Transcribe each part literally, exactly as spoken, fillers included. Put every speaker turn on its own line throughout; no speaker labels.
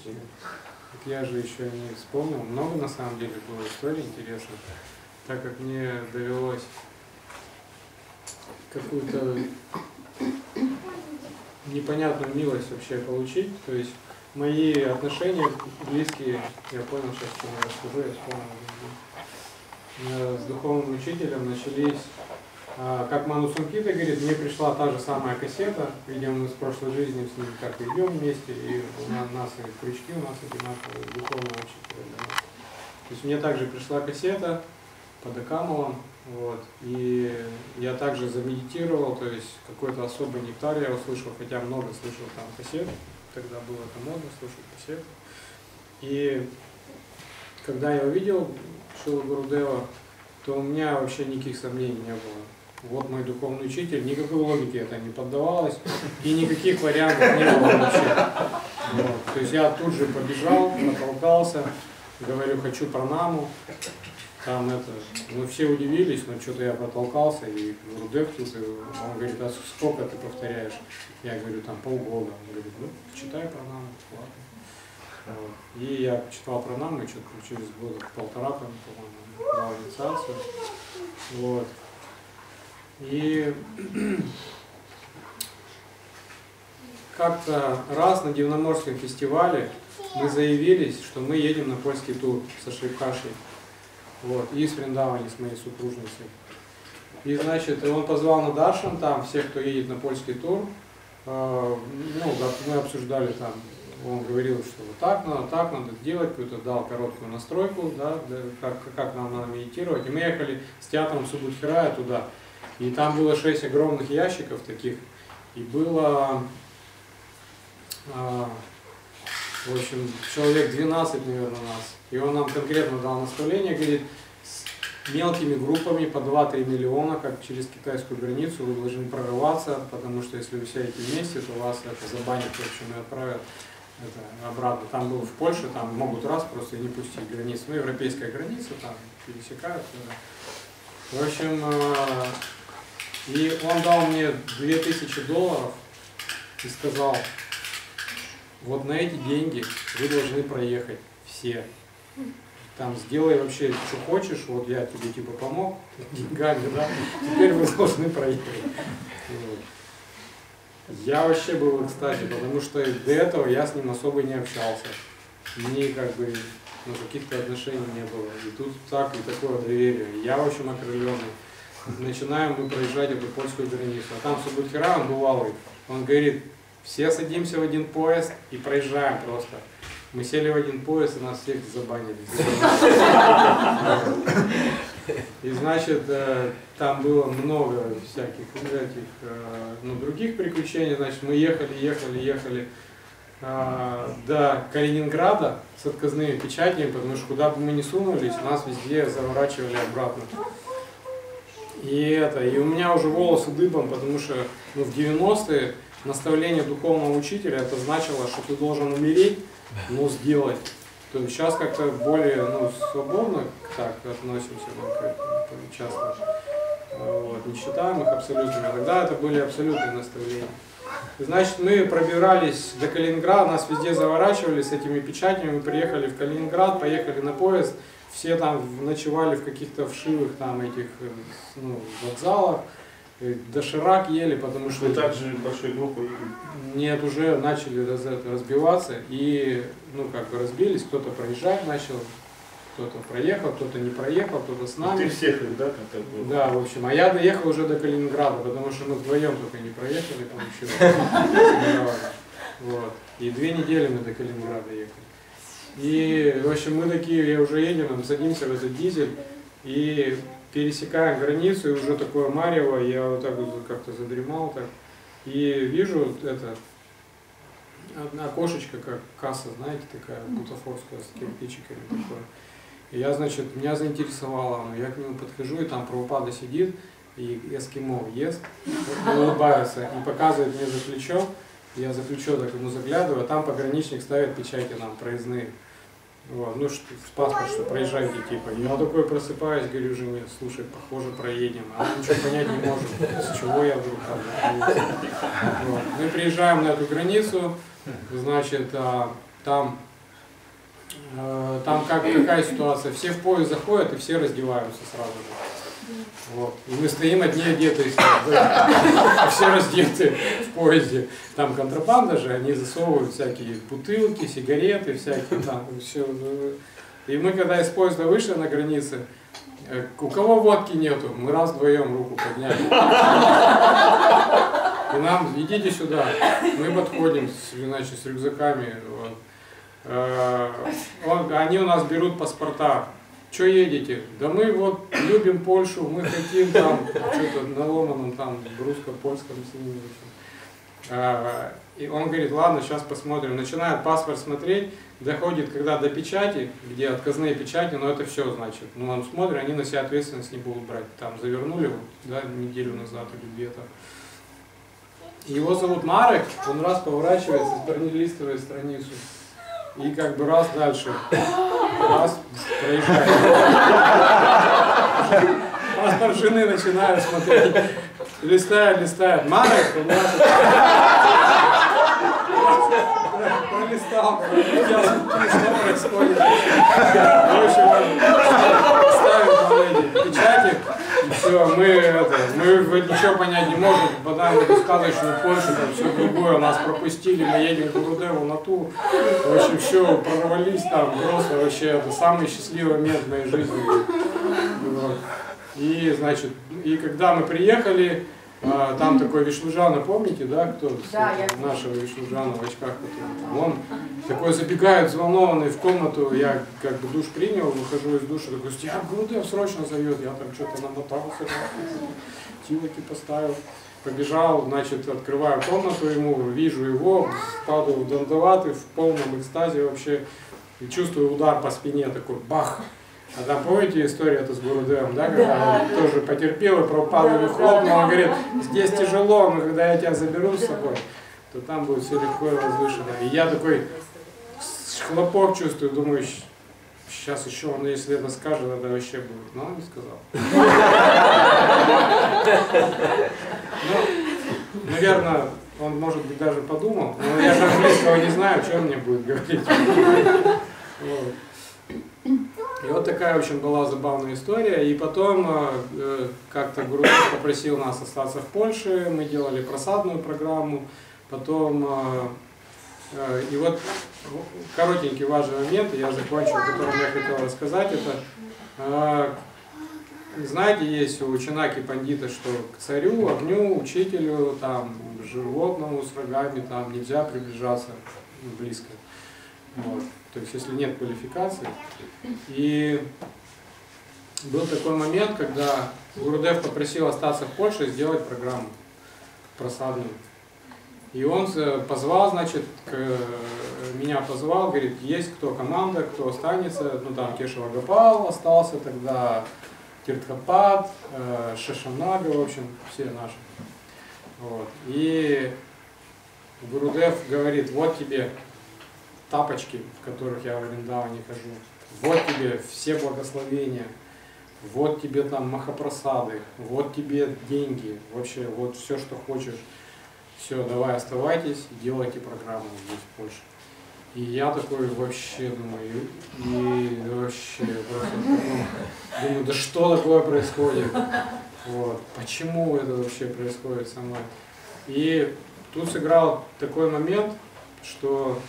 Так я же еще не вспомнил. Много на самом деле было историй интересных, так как мне довелось какую-то непонятную милость вообще получить. То есть мои отношения близкие, я понял сейчас, что я расскажу, я вспомнил, с духовным учителем начались, как Ману Сумкита говорит, мне пришла та же самая кассета, видимо, мы с прошлой жизни с ним как идем вместе, и у нас и крючки у нас одинаковые, духовного учителя. То есть мне также пришла кассета под Акамовым, вот, и я также замедитировал, то есть какой-то особый нектар я услышал, хотя много слышал там кассет, тогда было это модно слушать кассеты. И когда я увидел Шрилу Гурудева, то у меня вообще никаких сомнений не было. Вот мой духовный учитель, никакой логике это не поддавалось, и никаких вариантов не было вообще. Вот. То есть я тут же побежал, натолкался, говорю, хочу пранаму. Там это, ну все удивились, но что-то я протолкался, и Гурудев тут, и он говорит, а сколько ты повторяешь? Я говорю, там полгода. Он говорит, ну, читай пранаму, ладно. Вот. И я читал пранаму, и что-то через года полтора, по-моему, дал инициацию. Вот. И как-то раз на Дивноморском фестивале мы заявились, что мы едем на польский тур со Шривхашей. Вот, и с Вриндавани, с моей супружницей. И, значит, он позвал на Даршан, там, всех, кто едет на польский тур. Э, ну, мы обсуждали там, он говорил, что вот так надо, так надо делать, какую-то дал короткую настройку, да, как, как нам надо медитировать. И мы ехали с театром Субудхирая туда. И там было шесть огромных ящиков таких. И было, э, в общем, человек двенадцать, наверное, нас. И он нам конкретно дал наставление, говорит, с мелкими группами по два-три миллиона, как через китайскую границу, вы должны прорываться, потому что если вы сядете вместе, то вас это забанят, в общем, и отправят это, обратно. Там было в Польше, там могут раз просто не пустить границу. Ну, европейская граница, там пересекают. Да. В общем, и он дал мне две тысячи долларов и сказал, вот на эти деньги вы должны проехать все. Там сделай вообще, что хочешь, вот я тебе типа помог деньгами, да, теперь вы должны проехать. Вот. Я вообще был в экстазе, потому что до этого я с ним особо не общался. Мне как бы ну, каких-то отношений не было. И тут так и такое доверие. Я, в общем, окрыленный. Начинаем мы проезжать эту польскую границу. А там Субудхирай, он бывалый. Он говорит, все садимся в один поезд и проезжаем просто. Мы сели в один поезд, и нас всех забанили. И значит, там было много всяких этих, ну, других приключений. Значит, мы ехали, ехали, ехали до Калининграда с отказными печатями, потому что куда бы мы ни сунулись, нас везде заворачивали обратно. И это, и у меня уже волосы дыбом, потому что ну, в девяностые наставление духовного учителя это значило, что ты должен умереть, но сделать. То есть сейчас как-то более ну, свободно так относимся мы к этому часто. Вот, не считаем их абсолютными. А тогда это были абсолютные наставления. И, значит, мы пробирались до Калининграда, нас везде заворачивали с этими печатями, мы приехали в Калининград, поехали на поезд, все там ночевали в каких-то вшивых там этих ну, вокзалах. Доширак ели, потому что...
Вы также большой группой?
Нет, уже начали раз, разбиваться и, ну, как бы разбились, кто-то проезжать начал, кто-то проехал, кто-то не проехал, кто-то с нами.
Ты всех их, да, как было?
Да, в общем, а я доехал уже до Калининграда, потому что мы вдвоем только не проехали, там еще. Вот. И две недели мы до Калининграда ехали. И, в общем, мы такие, я уже едем, мы садимся в этот дизель и пересекаем границу, и уже такое марево, я вот так вот как-то задремал так, и вижу это, окошечко, как касса, знаете, такая бутафорская, с кирпичиками такое. И я, значит, меня заинтересовало, но я к нему подхожу, и там Прабхупада сидит, и эскимо ест, улыбается, и показывает мне за плечо, я за плечо так ему заглядываю, а там пограничник ставит печати нам проездные. Вот, ну, что, в паспорт, что проезжайте, типа. И я такой просыпаюсь, говорю жене, слушай, похоже, проедем. А он ничего понять не может, с чего я вдруг там. Вот. Мы приезжаем на эту границу, значит, а, там э, там как, какая ситуация, все в поезд заходят и все раздеваются сразу же. Вот. И мы стоим одни одетые, все раздеты в поезде. Там контрабанда же, они засовывают всякие бутылки, сигареты, всякие там, все. И мы когда из поезда вышли на границе, у кого водки нету, мы раз вдвоем руку подняли. И нам, идите сюда, мы подходим, значит, с рюкзаками. Вот. Они у нас берут паспорта. Что едете? Да мы вот любим Польшу, мы хотим там, что-то на ломаном там, русско-польском с ними. И он говорит, ладно, сейчас посмотрим. Начинает паспорт смотреть, доходит когда до печати, где отказные печати, но это все значит. Ну он смотрит, они на себя ответственность не будут брать. Там завернули, да, неделю назад или где-то. Его зовут Марек, он раз поворачивается с бронелистовой страницу. И как бы раз дальше, раз проезжает. Паспорт жены начинаю смотреть. Листает, листает. Марек, у нас... Пролистал, что происходит. Короче, он ставит на эти печати. И все, мы, это, мы ничего понять не можем, подаем в сказочную Польшу, там все другое, нас пропустили, мы едем в Гурудеву на ту. В общем, все, прорвались там, просто вообще, это самый счастливый момент в моей жизни. Вот. И, значит, и когда мы приехали, там такой Вишлужана, помните, да, кто?
Да, я...
Нашего Вишлужана в очках. Он такой забегает взволнованный в комнату, я как бы душ принял, выхожу из душа, такой, я Гурудев срочно зовет, я там что-то намотался, тилоки поставил. Побежал, значит, открываю комнату ему, вижу его, падаю в дандаваты, в полном экстазе вообще, и чувствую удар по спине, такой бах. А там, помните историю эту с Гурудевом, да, когда
да,
он тоже потерпел и пропал и хлопнул, он говорит, здесь тяжело, но когда я тебя заберу с собой, то там будет все легко и возвышенно. И я такой хлопок чувствую, думаю, сейчас еще он, если это скажет, это вообще будет. Но он не сказал. Ну, наверное, он, может быть, даже подумал, но я же английского не знаю, что он мне будет говорить. Вот. И вот такая, в общем, была забавная история. И потом э, как-то Гурудев попросил нас остаться в Польше, мы делали просадную программу. Потом, э, э, и вот коротенький важный момент, я закончу, о котором я хотел рассказать, это, э, знаете, есть у Чинаки пандита, что к царю, огню, учителю, там, животному с рогами, там нельзя приближаться близко. Вот. То есть, если нет квалификации. И был такой момент, когда Гурудев попросил остаться в Польше и сделать программу просадную. И он позвал, значит, к, меня позвал, говорит, есть кто команда, кто останется. Ну там Кешева Гопал остался, тогда Тиртхапат, Шашамнага, в общем, все наши. Вот. И Гурудев говорит, вот тебе тапочки, в которых я в Вриндаване хожу. Вот тебе все благословения, вот тебе там махапрасады, вот тебе деньги, вообще вот все, что хочешь. Все, давай оставайтесь и делайте программу здесь в Польше. И я такой вообще думаю, и вообще просто думаю, да что такое происходит? Вот, почему это вообще происходит со мной? И тут сыграл такой момент, что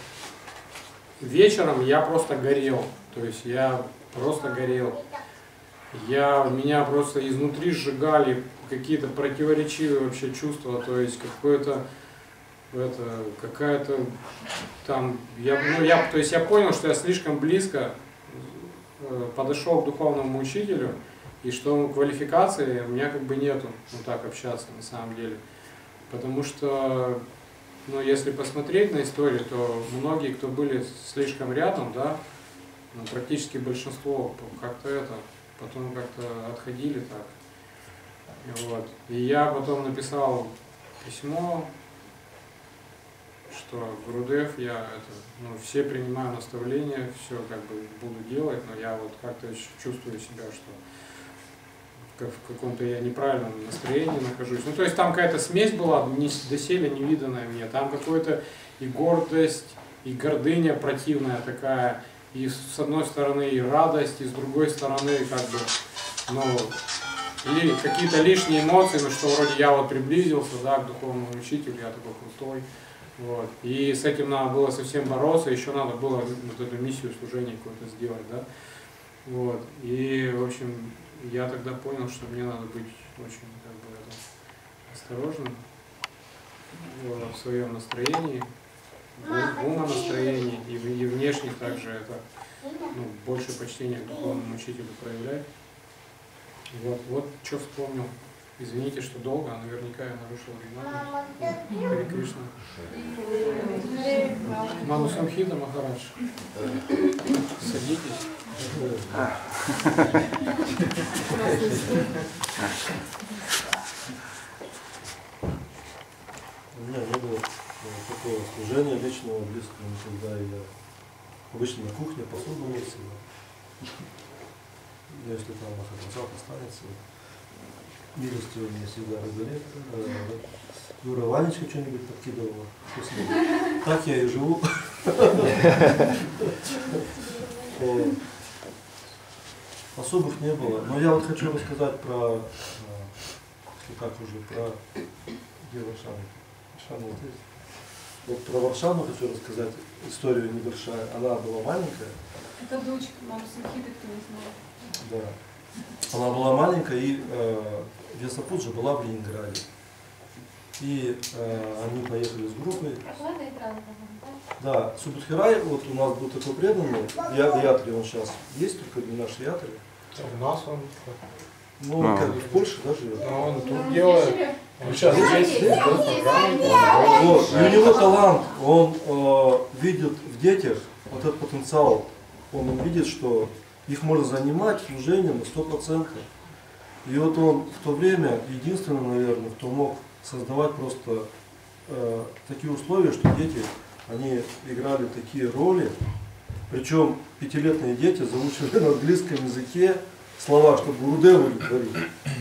вечером я просто горел, то есть я просто горел. Я, меня просто изнутри сжигали какие-то противоречивые вообще чувства, то есть какое-то, это, какая-то там, я, ну, я, то есть я понял, что я слишком близко подошел к духовному учителю, и что квалификации у меня как бы нету, ну так общаться на самом деле. Потому что, ну, если посмотреть на историю, то многие, кто были слишком рядом, да, ну, практически большинство как-то это, потом как-то отходили так. И, вот. И я потом написал письмо, что Гурудев, я это, ну, все принимаю наставления, все как бы буду делать, но я вот как-то чувствую себя, что в каком-то я неправильном настроении нахожусь. Ну, то есть там какая-то смесь была, не, доселе невиданная мне. Там какая-то и гордость, и гордыня противная такая, и с одной стороны и радость, и с другой стороны как бы, ну, ли, какие-то лишние эмоции, ну что вроде я вот приблизился, да, к духовному учителю, я такой крутой. Вот. И с этим надо было совсем бороться, еще надо было вот эту миссию служения какую-то сделать, да. Вот. И, в общем, я тогда понял, что мне надо быть очень как бы, это, осторожным в своем настроении, в умонастроении и, и внешне также это, ну, больше почтения к духовному учителю проявлять. Вот, вот что вспомнил. Извините, что долго, а наверняка я нарушил Ринату. Харе Кришна. Ману Самхита Махарадж. Садитесь.
У меня не было такого служения личного, близкого, когда я обычно на кухне посуду мыл всегда. Если там Махараджа останется, милостью мне всегда разорит. Юра Ванечка что-нибудь подкидывала. Так я и живу. Особых не было. Но я вот хочу рассказать про, если так уже, про где Варшану. Варшану вот здесь. Вот про Варшану хочу рассказать историю небольшая. Она была маленькая.
Это дочка Мамы Самхиты, кто не знал.
Да. Она была маленькая, и э, Весапуджа была в Ленинграде. И э, они поехали с группой. Да, Субудхирай, вот у нас был такой преданный, в Ятре он сейчас есть, только не наш Ятре.
У нас он,
ну, он как бы в Польше, да, живет.
но он тут делает, он сейчас здесь, здесь,
вот. И у него талант, он э, видит в детях вот этот потенциал, он видит, что их можно занимать служением на сто процентов. И вот он в то время единственный, наверное, кто мог создавать просто э, такие условия, что дети, они играли такие роли, причем пятилетние дети заучивали на английском языке слова, чтобы Гурудеву говорить.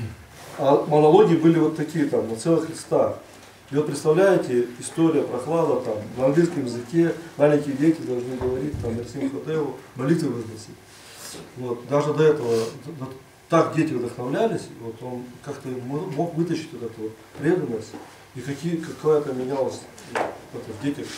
А монологи были вот такие там, на целых листах. И вот представляете, история Прохлада там, на английском языке, маленькие дети должны говорить, там, Нарсимхадеву, молитвы возносить. Вот, даже до этого, так дети вдохновлялись, вот он как-то мог вытащить вот эту вот преданность, и какие, какая-то менялась это, в детях.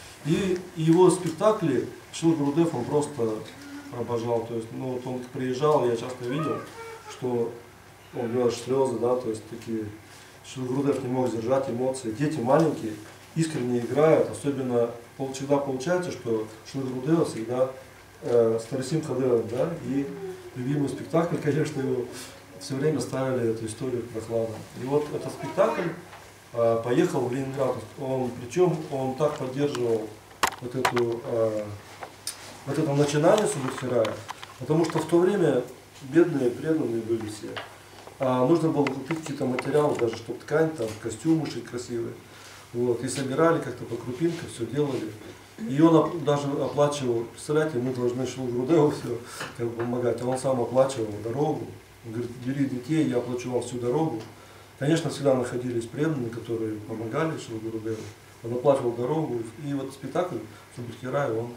И его спектакли Шрила Гурудев он просто обожал. То есть, ну, вот он приезжал, я часто видел, что он делал слезы, да, то есть такие. Шрила Гурудев не мог сдержать эмоции. Дети маленькие, искренне играют, особенно всегда получается, что Шрила Гурудева всегда э, с Нарсимхадевом, да, и любимый спектакль, конечно, его все время ставили эту историю Прохлада. И вот этот спектакль э, поехал в Ленинград. Он, причем он так поддерживал вот эту э, вот это начинание Субудхирая, потому что в то время бедные, преданные были все. А нужно было купить какие-то материалы, даже чтобы ткань, там, костюмы шить красивые. Вот, и собирали как-то по крупинкам, все делали. И он даже оплачивал, представляете, мы должны Шрилу Гурудеву все как бы помогать, а он сам оплачивал дорогу. Он говорит, бери детей, я оплачу вам всю дорогу. Конечно, всегда находились преданные, которые помогали Шрилу Гурудеву. Он оплачивал дорогу, и вот спектакль Субудхирая, он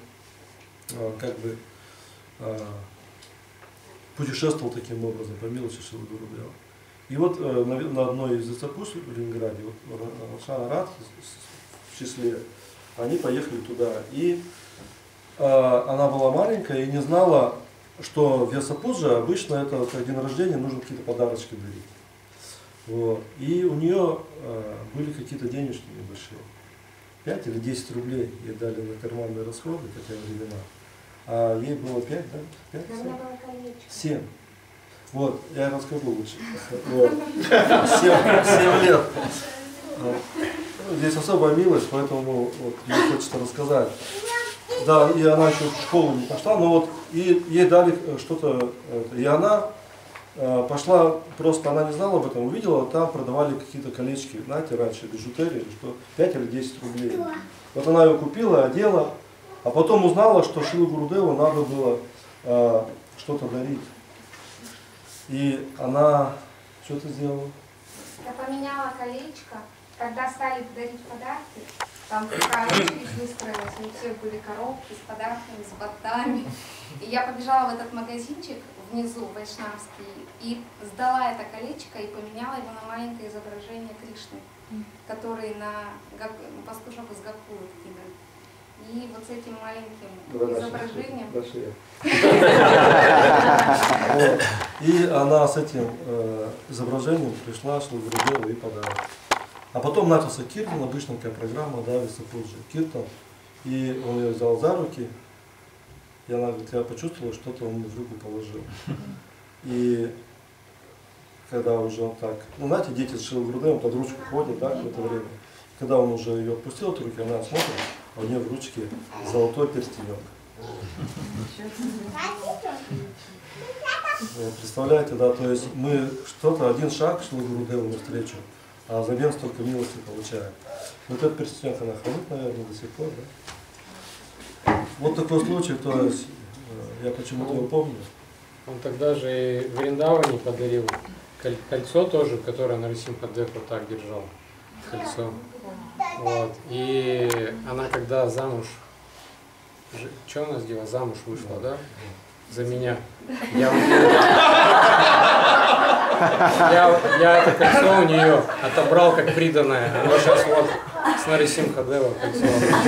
а, как бы а, путешествовал таким образом по милости Шрилы Гурудева. И вот э, на, на одной из запуш в Ленинграде, вот Шана Радха в числе, они поехали туда. И э, она была маленькая и не знала, что в Весапуджа обычно это как день рождения нужно какие-то подарочки дарить. Вот. И у нее э, были какие-то денежки небольшие. пять или десять рублей ей дали на карманные расходы, хотя времена. А ей было пять, да? пять, семь. Вот, я расскажу лучше. Вот. семь лет. Здесь особая милость, поэтому вот, мне хочется рассказать. Да, и она еще в школу не пошла, но вот и ей дали что-то, и она э, пошла, просто она не знала об этом, увидела, там продавали какие-то колечки, знаете, раньше, бижутерии, что пять или десять рублей. Вот она ее купила, одела, а потом узнала, что Шриле Гурудеву надо было э, что-то дарить. И она что-то сделала?
Я поменяла колечко, когда стали дарить подарки, Там такая очередь выстроилась, у всех были коробки с подарками, с ботами. И я побежала в этот магазинчик внизу, вайшнавский, и сдала это колечко и поменяла его на маленькое изображение Кришны, который на пастушок из Гакулы кидает. И вот с этим маленьким изображением...
И она с этим э, изображением пришла, Шила Гурудеву и подарок. А потом начался киртан, обычная такая программа, да, Висапуджи, киртан. И он ее взял за руки, и она говорит, я почувствовала, что-то он мне в руку положил. И когда уже он так, ну знаете, дети с Шилой Гурудевом под ручку ходят, да, в это время. Когда он уже ее отпустил от руки, она смотрит, а у нее в ручке золотой перстенек. Представляете, да, то есть мы что-то, один шаг Шилы Гурудеву навстречу, а взамен столько милости получаем. Вот этот перстенек она хранит, наверное, до сих пор, да? Вот такой случай, то есть я почему-то его помню.
Он тогда же и в Вриндаване подарил кольцо тоже, которое Нарисимха-дев вот так держал. Кольцо. Вот. И она когда замуж, что она сделала? Замуж вышла, да? За меня. Я, я, я это кольцо у нее отобрал как приданное. Оно сейчас вот с Нарисимха-дева кольцо.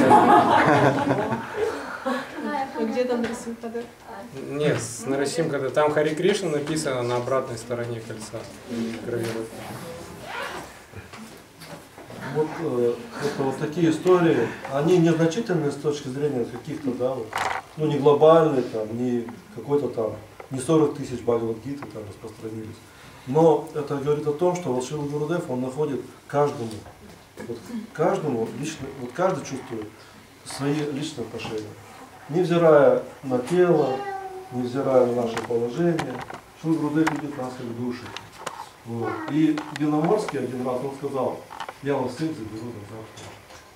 Где там Нарисимха-дев?
Нет, с Нарисимха-дев. Там Хари Кришна написано на обратной стороне кольца. Гравирует.
Вот, э, это вот такие истории, они незначительные с точки зрения каких-то, да, вот, ну не глобальные, там, не какой-то там, не сорок тысяч Бхагавад-гиты там распространились. Но это говорит о том, что вот Шрила Гурудев, он находит каждому, вот, каждому лично, вот каждый чувствует свои личные отношения. Невзирая на тело, невзирая на наше положение, Шрила Гурудев видит нас как души. Вот. И Виноморский один раз он сказал, я вас всех заберу на завтра.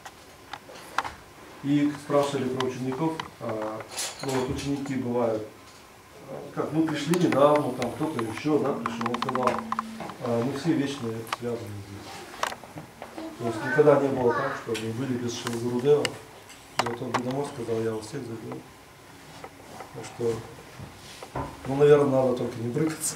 И спрашивали про учеников, а, ну вот ученики бывают, как мы пришли недавно, там кто-то еще, да, пришел, он сказал, а, мы все вечно связаны здесь. То есть никогда не было так, что мы были без Шрилы Гурудева. И вот он Виноморский сказал, я вас всех заберу. Так что, ну, наверное, надо только не брыкаться.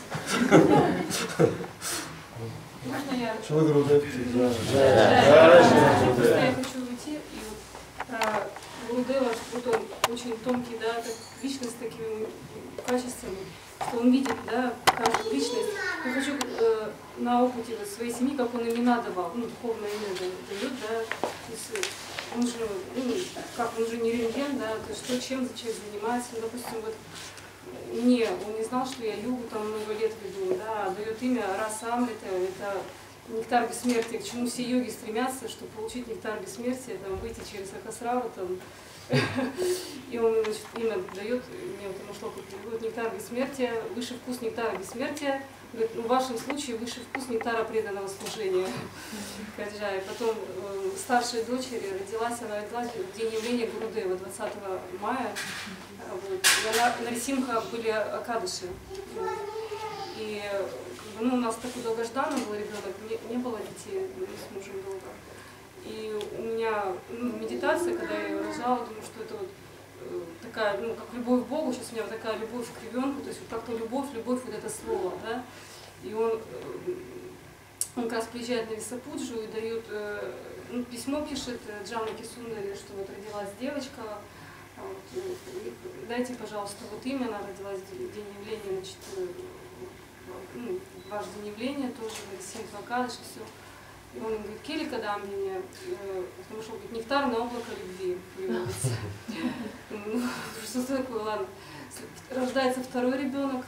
Можно я?
Шрила Гурудев, да.
Просто я хочу уйти, и вот про Гурудева, вот он очень тонкий, да, так, личность с такими качествами, что он видит, да, каждую личность. Я хочу э, на опыте вот, своей семьи, как он имена давал, ну, духовное имя дает, да, то есть, он же, ну, как, он же не рентген, да, то есть что, чем человек занимается, ну, допустим, вот, мне, он не знал, что я йогу там много лет веду, да, дает имя Раса Амрита, это нектар бессмертия, к чему все йоги стремятся, чтобы получить нектар бессмертия, там, выйти через Сахасрару, там, и он, значит, имя дает, мне вот ему шлоку переводит, нектар бессмертия, высший вкус нектара бессмертия, говорит, ну, в вашем случае высший вкус нектара преданного служения. Каджай. Потом э, старшая дочь родилась, она родилась в день явления Гурудева, двадцатого мая. Вот. И она, на Нарисимха были акадыши. И ну, у нас такой долгожданный был ребенок, не, не было детей, мы с мужем долго. И у меня ну, медитация, когда я ее рожала, думаю, что это вот э, такая, ну, как любовь к Богу, сейчас у меня вот такая любовь к ребенку, то есть вот как-то любовь, любовь, вот это слово, да. И он, э, он как раз приезжает на Висапуджу и дает, э, ну, письмо пишет Джанаки Сундари, что вот родилась девочка, вот, дайте, пожалуйста, вот имя, она родилась в день явления, значит, э, ну, ваш день явления тоже, Нарисимха Акадыши, все. И он говорит, Келика Дамбине, потому что говорит, нектарное облако любви появилось. Что такое, ладно. Рождается второй ребенок,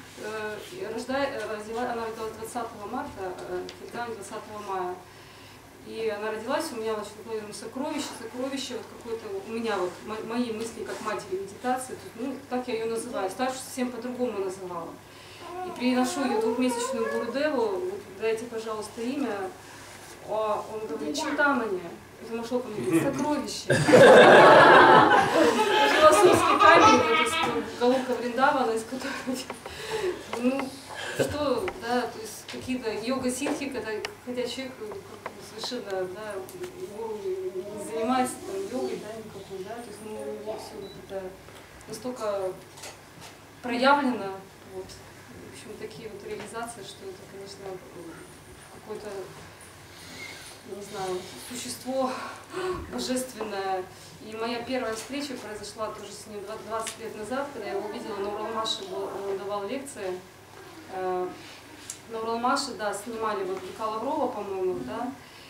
она родилась двадцатого марта, двадцатого мая. И она родилась, у меня, значит, сокровище, сокровище, вот какое-то, у меня вот мои мысли как матери медитации, ну, так я ее называю, старше совсем по-другому называла. И приношу ее двухмесячную Гурудеву, дайте, пожалуйста, имя. А он говорит, Чинтамани, это нашел ко мне, сокровище. Философский камень, головка Вриндавана, из которой, ну, что, да, то есть какие-то йога-ситхи, когда, хотя человек совершенно, да, гуру не занимается там, йогой, да, никакой, да, то есть, ну, у него все вот это настолько проявлено, вот, в общем, такие вот реализации, что это, конечно, какое-то, не знаю, существо божественное. И моя первая встреча произошла тоже с ним двадцать лет назад, когда я его увидела на Уралмаше, он давал лекции. На Уралмаше, да, снимали вот Вика Лаврова, по-моему, да.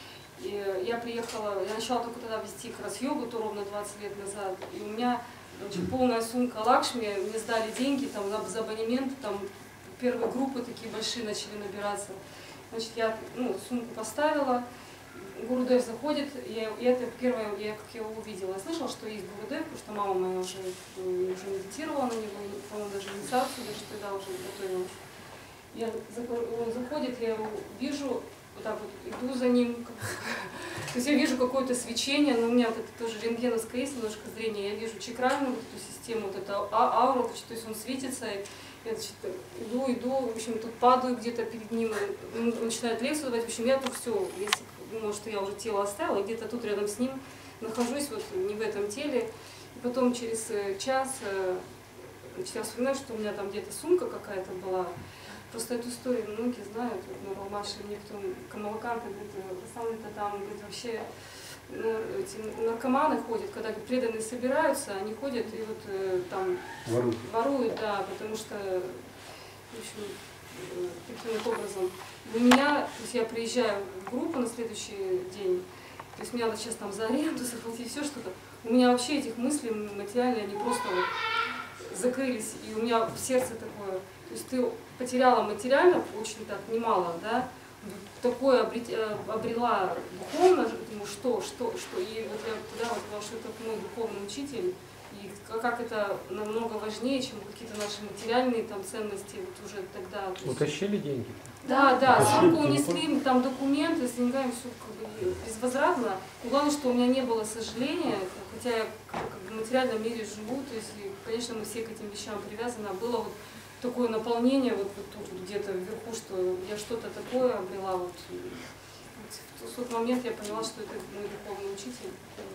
И я приехала, я начала только тогда вести как раз йогу, то ровно двадцать лет назад. И у меня очень полная сумка Лакшми, мне сдали деньги там за, за абонемент, там первые группы такие большие начали набираться. Значит, я ну, сумку поставила, Гурудев заходит, и, и это первое, я как его увидела. Я слышала, что есть Гурудев, потому что мама моя уже, уже медитировала на него, по-моему, даже инициацию, даже тогда уже готовилась. Я, он заходит, я его вижу, вот так вот иду за ним. То есть я вижу какое-то свечение, но у меня вот это тоже рентгеновское есть немножко зрение. Я вижу чакральную вот эту систему, вот эту ауру, то есть он светится. Я значит, иду, иду, в общем, тут падаю где-то перед ним, он начинает лекцию давать. В общем, я тут все, если думала, что я уже тело оставила, где-то тут рядом с ним нахожусь, вот не в этом теле. И потом через час значит, я вспоминаю, что у меня там где-то сумка какая-то была. Просто эту историю многие знают, вот, на Уралмаше, мне потом Камалаканта говорит, сам-то там, говорит, вообще, ну, эти наркоманы ходят, когда преданные собираются, они ходят и вот э, там воруют. воруют, да, потому что, в общем, э, таким вот образом. У меня, то есть я приезжаю в группу на следующий день, то есть мне надо сейчас там за аренду заплатить, все что-то. У меня вообще этих мыслей материальные, они просто вот закрылись, и у меня в сердце такое. То есть ты потеряла материально очень так немало, да, такое обрела духовно, думаю, что, что, что, и вот я тогда вот поняла, что это мой духовный учитель, и как это намного важнее, чем какие-то наши материальные там ценности, вот уже тогда.
Утащили деньги?
Да, да, сумку унесли, там документы с деньгами, все как бы безвозвратно. И главное, что у меня не было сожаления, хотя я как бы в материальном мире живу, то есть, и, конечно, мы все к этим вещам привязаны, а было вот такое наполнение вот, вот тут вот, где-то вверху, что я что-то такое обрела. Вот, вот, в тот момент я поняла, что это мой духовный учитель.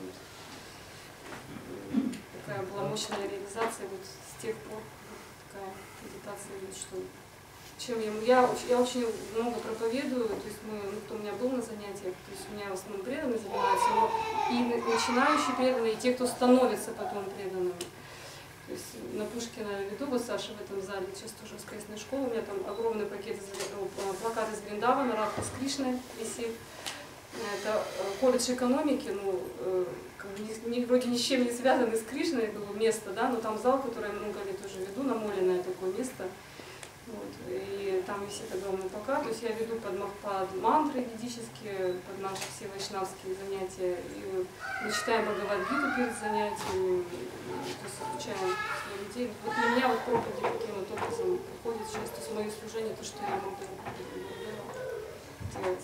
Вот, такая была мощная реализация вот с тех пор, такая медитация, вот, что чем я, я, я очень много проповедую, то есть мы, ну, кто у меня был на занятиях, то есть у меня в основном преданные занимаются, но и начинающие преданные, и те, кто становится потом преданными. То есть на Пушкина веду, вот Саша в этом зале, сейчас тоже воскресная школа, у меня там огромный пакет, плакат из Вриндавана, Радха с Кришной висит. Это колледж экономики, ну, как бы ни, вроде ни с чем не связанный с Кришной, как бы место, да, но там зал, который я много лет уже веду, намоленное такое место. Вот, и там висит огромный плакат, то есть я веду под, под мантры ведические, под наши все вайшнавские занятия, и мы читаем Бхагавад-гиту перед занятиями, то есть изучаем людей. Вот для меня вот проповеди таким вот образом приходит сейчас, то есть мое служение, то, что я могу делать.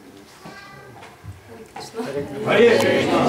Харе Кришна.
Харе Кришна.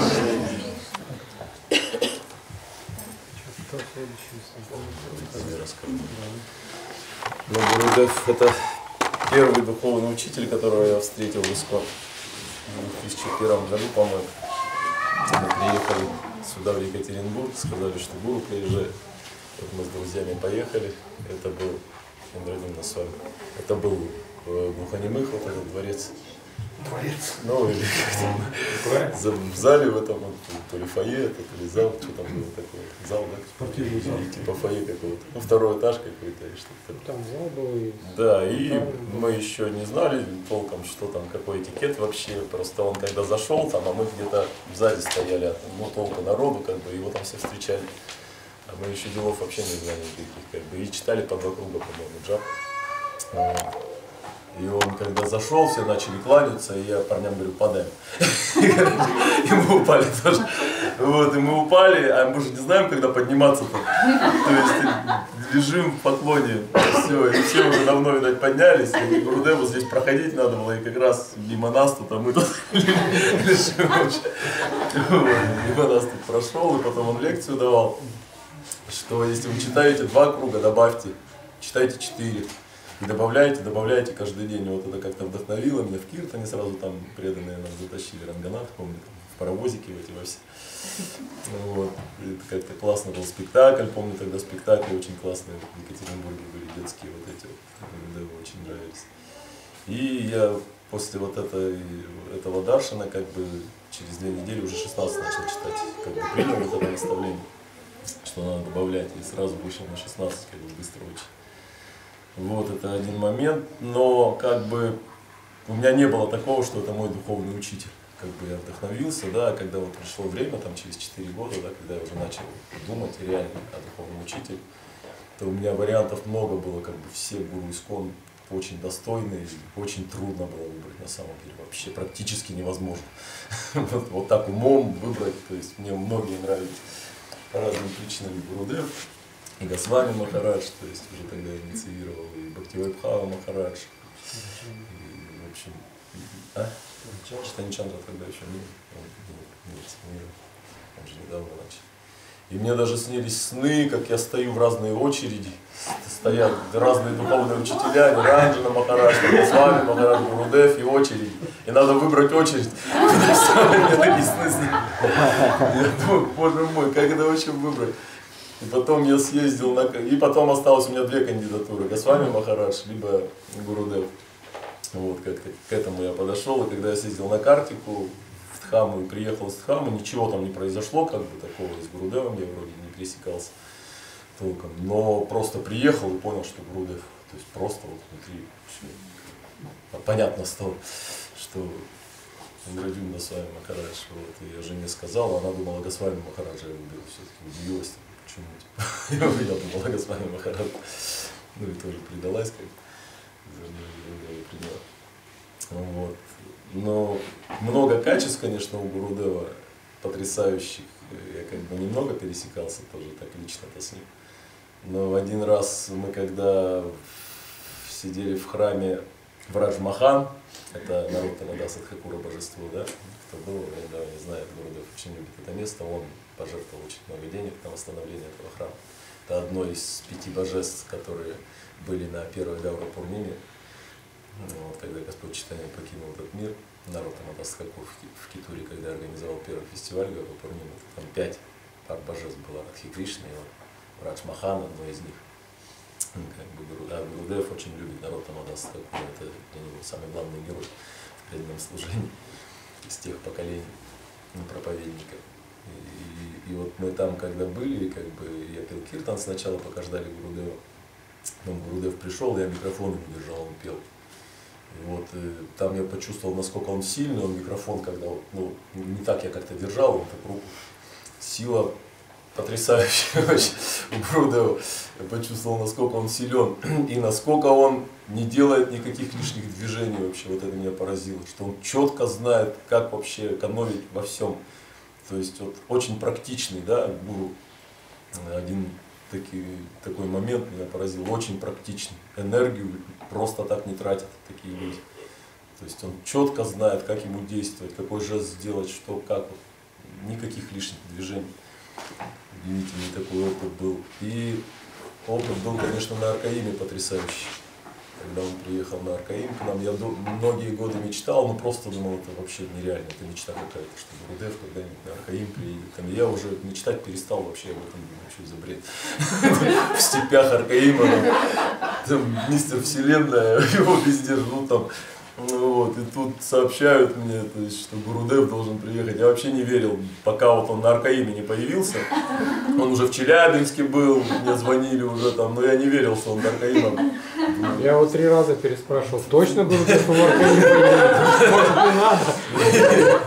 Кто следующий?
Я расскажу. Ну, Гурудев — это первый духовный учитель, которого я встретил в ИСКОН в две тысячи первом году, по-моему. Мы приехали сюда, в Екатеринбург, сказали, что Гуру приезжает. Вот мы с друзьями поехали, это был Индрадимна Свами. Это был в глухонемых, вот этот дворец. Дворец? Ну, или как-то в зале в этом, то ли фойе, то ли зал, что там было такое, зал, да?
Спортивный зал.
Типа фойе какого-то, ну, второй этаж какой-то или что-то.
Там зал был и...
Да, и мы еще не знали толком, что там, какой этикет вообще, просто он когда зашел там, а мы где-то сзади стояли, ну, толку народу, как бы, его там все встречали. А мы еще делов вообще не знали никаких, как бы, и читали по два круга, по-моему, джап. И он, когда зашел, все начали кланяться, и я парням говорю, подаем. И мы упали тоже. Вот, и мы упали, а мы же не знаем, когда подниматься-то. То есть лежим в поклоне, все, и все уже давно, видать, поднялись. И Гурудеву здесь проходить надо было, и как раз мимо нас тут, а мы тут лежим вообще. Мимо нас тут прошел, и потом он лекцию давал. что если вы читаете два круга, добавьте, читайте четыре. И добавляете, добавляете каждый день. И вот это как-то вдохновило меня. В Киртане сразу там преданные нас затащили, Ранганат, помню, там, в паровозике в эти во все. Вот. Это как-то классно был спектакль. Помню, тогда спектакли очень классные в Екатеринбурге были, детские вот эти. Да, очень нравились. И я после вот этой, этого Даршана, как бы через две недели уже шестнадцать начал читать. Как бы принял вот это наставление, что надо добавлять. И сразу вышел на шестнадцать, как бы быстро очень. Вот, это один момент, но как бы у меня не было такого, что это мой духовный учитель. Как бы я вдохновился, да, когда вот пришло время, там через четыре года, да, когда я уже начал думать реально о духовном учителе, то у меня вариантов много было, как бы все гуру искон очень достойные, очень трудно было выбрать на самом деле, вообще практически невозможно. Вот, вот так умом выбрать, то есть мне многие нравятся по разным причинам Гурудев. И Госвами Махарадж, то есть уже тогда инициировал, и Бхактивайбхава Махарадж, и, в общем, а? Читаничандра тогда еще не был, он же недавно начал. И мне даже снились сны, как я стою в разные очереди, стоят разные духовные учителя, Ниранджана Махарадж, Госвами Махарадж, Гурудев и очередь. И надо выбрать очередь. Мне такие сны снились. Я думаю, боже мой, как это вообще выбрать? И потом я съездил на... И потом осталось у меня две кандидатуры. Госвами Махарадж, либо Гурудев. Вот, как-то к этому я подошел. И когда я съездил на Картику в Дхаму и приехал из Дхамы, ничего там не произошло, как бы такого с Гурудевом я вроде не пересекался толком. Но просто приехал и понял, что Гурудев. То есть просто вот внутри все понятно стало, что Индрадюмна Госвами Махарадж. Вот, и я жене сказал, она думала, Госвами Махараджа я убил. Все-таки удивилась. Почему? Я думала, Госвами Махарадж. Ну и тоже предалась, как приняла. Вот. Но много качеств, конечно, у Гурудева потрясающих. Я как бы немного пересекался тоже так лично-то с ним. Но один раз мы когда сидели в храме Враджмахан, это Нароттама Садхакура божество, да? Кто был, да, не знает, Гурудев очень любит это место, он пожертвовал очень много денег на восстановление этого храма. Это одно из пяти божеств, которые были на первой Гаура Пурниме, вот, когда Господь Чайтанья покинул этот мир, Нароттама Садхакур в Китуре, когда организовал первый фестиваль Гаура Пурниме, там пять пар божеств было, Радхи Кришна и Враджмахан, одно из них. Как бы, а Гурудев очень любит Нароттама Садхакура, это для него самый главный герой в преданном служении из тех поколений проповедников. И, и вот мы там, когда были, как бы я пел киртан сначала, пока ждали Гурудева. Потом Гурудев пришел, я микрофон ему держал, он пел. И вот и там я почувствовал, насколько он сильный, он микрофон, когда, ну, не так я как-то держал, он так руку. Сила потрясающая вообще у Гурудева. Я почувствовал, насколько он силен и насколько он не делает никаких лишних движений вообще. Вот это меня поразило, что он четко знает, как вообще экономить во всем. То есть вот очень практичный, да, гуру. Один таки, такой момент меня поразил, очень практичный. Энергию просто так не тратят такие люди. То есть он четко знает, как ему действовать, какой жест сделать, что, как. Никаких лишних движений. Удивительный такой опыт был. И опыт был, конечно, на Аркаиме потрясающий. Когда он приехал на Аркаим к нам, я многие годы мечтал, но просто думал, это вообще нереально, это мечта какая-то, что Гурудев когда-нибудь на Аркаим приедет. Там, я уже мечтать перестал вообще об этом, вообще за бред. В степях Аркаима, там мистер Вселенная, его везде ждут там. Вот, и тут сообщают мне, то есть, что Гурудев должен приехать. Я вообще не верил, пока вот он на Аркаиме не появился. Он уже в Челябинске был, мне звонили уже там, но я не верил, что он на Аркаиме.
Я вот три раза переспрашивал, точно Гурудев в Аркаиме поедет? Может, не надо?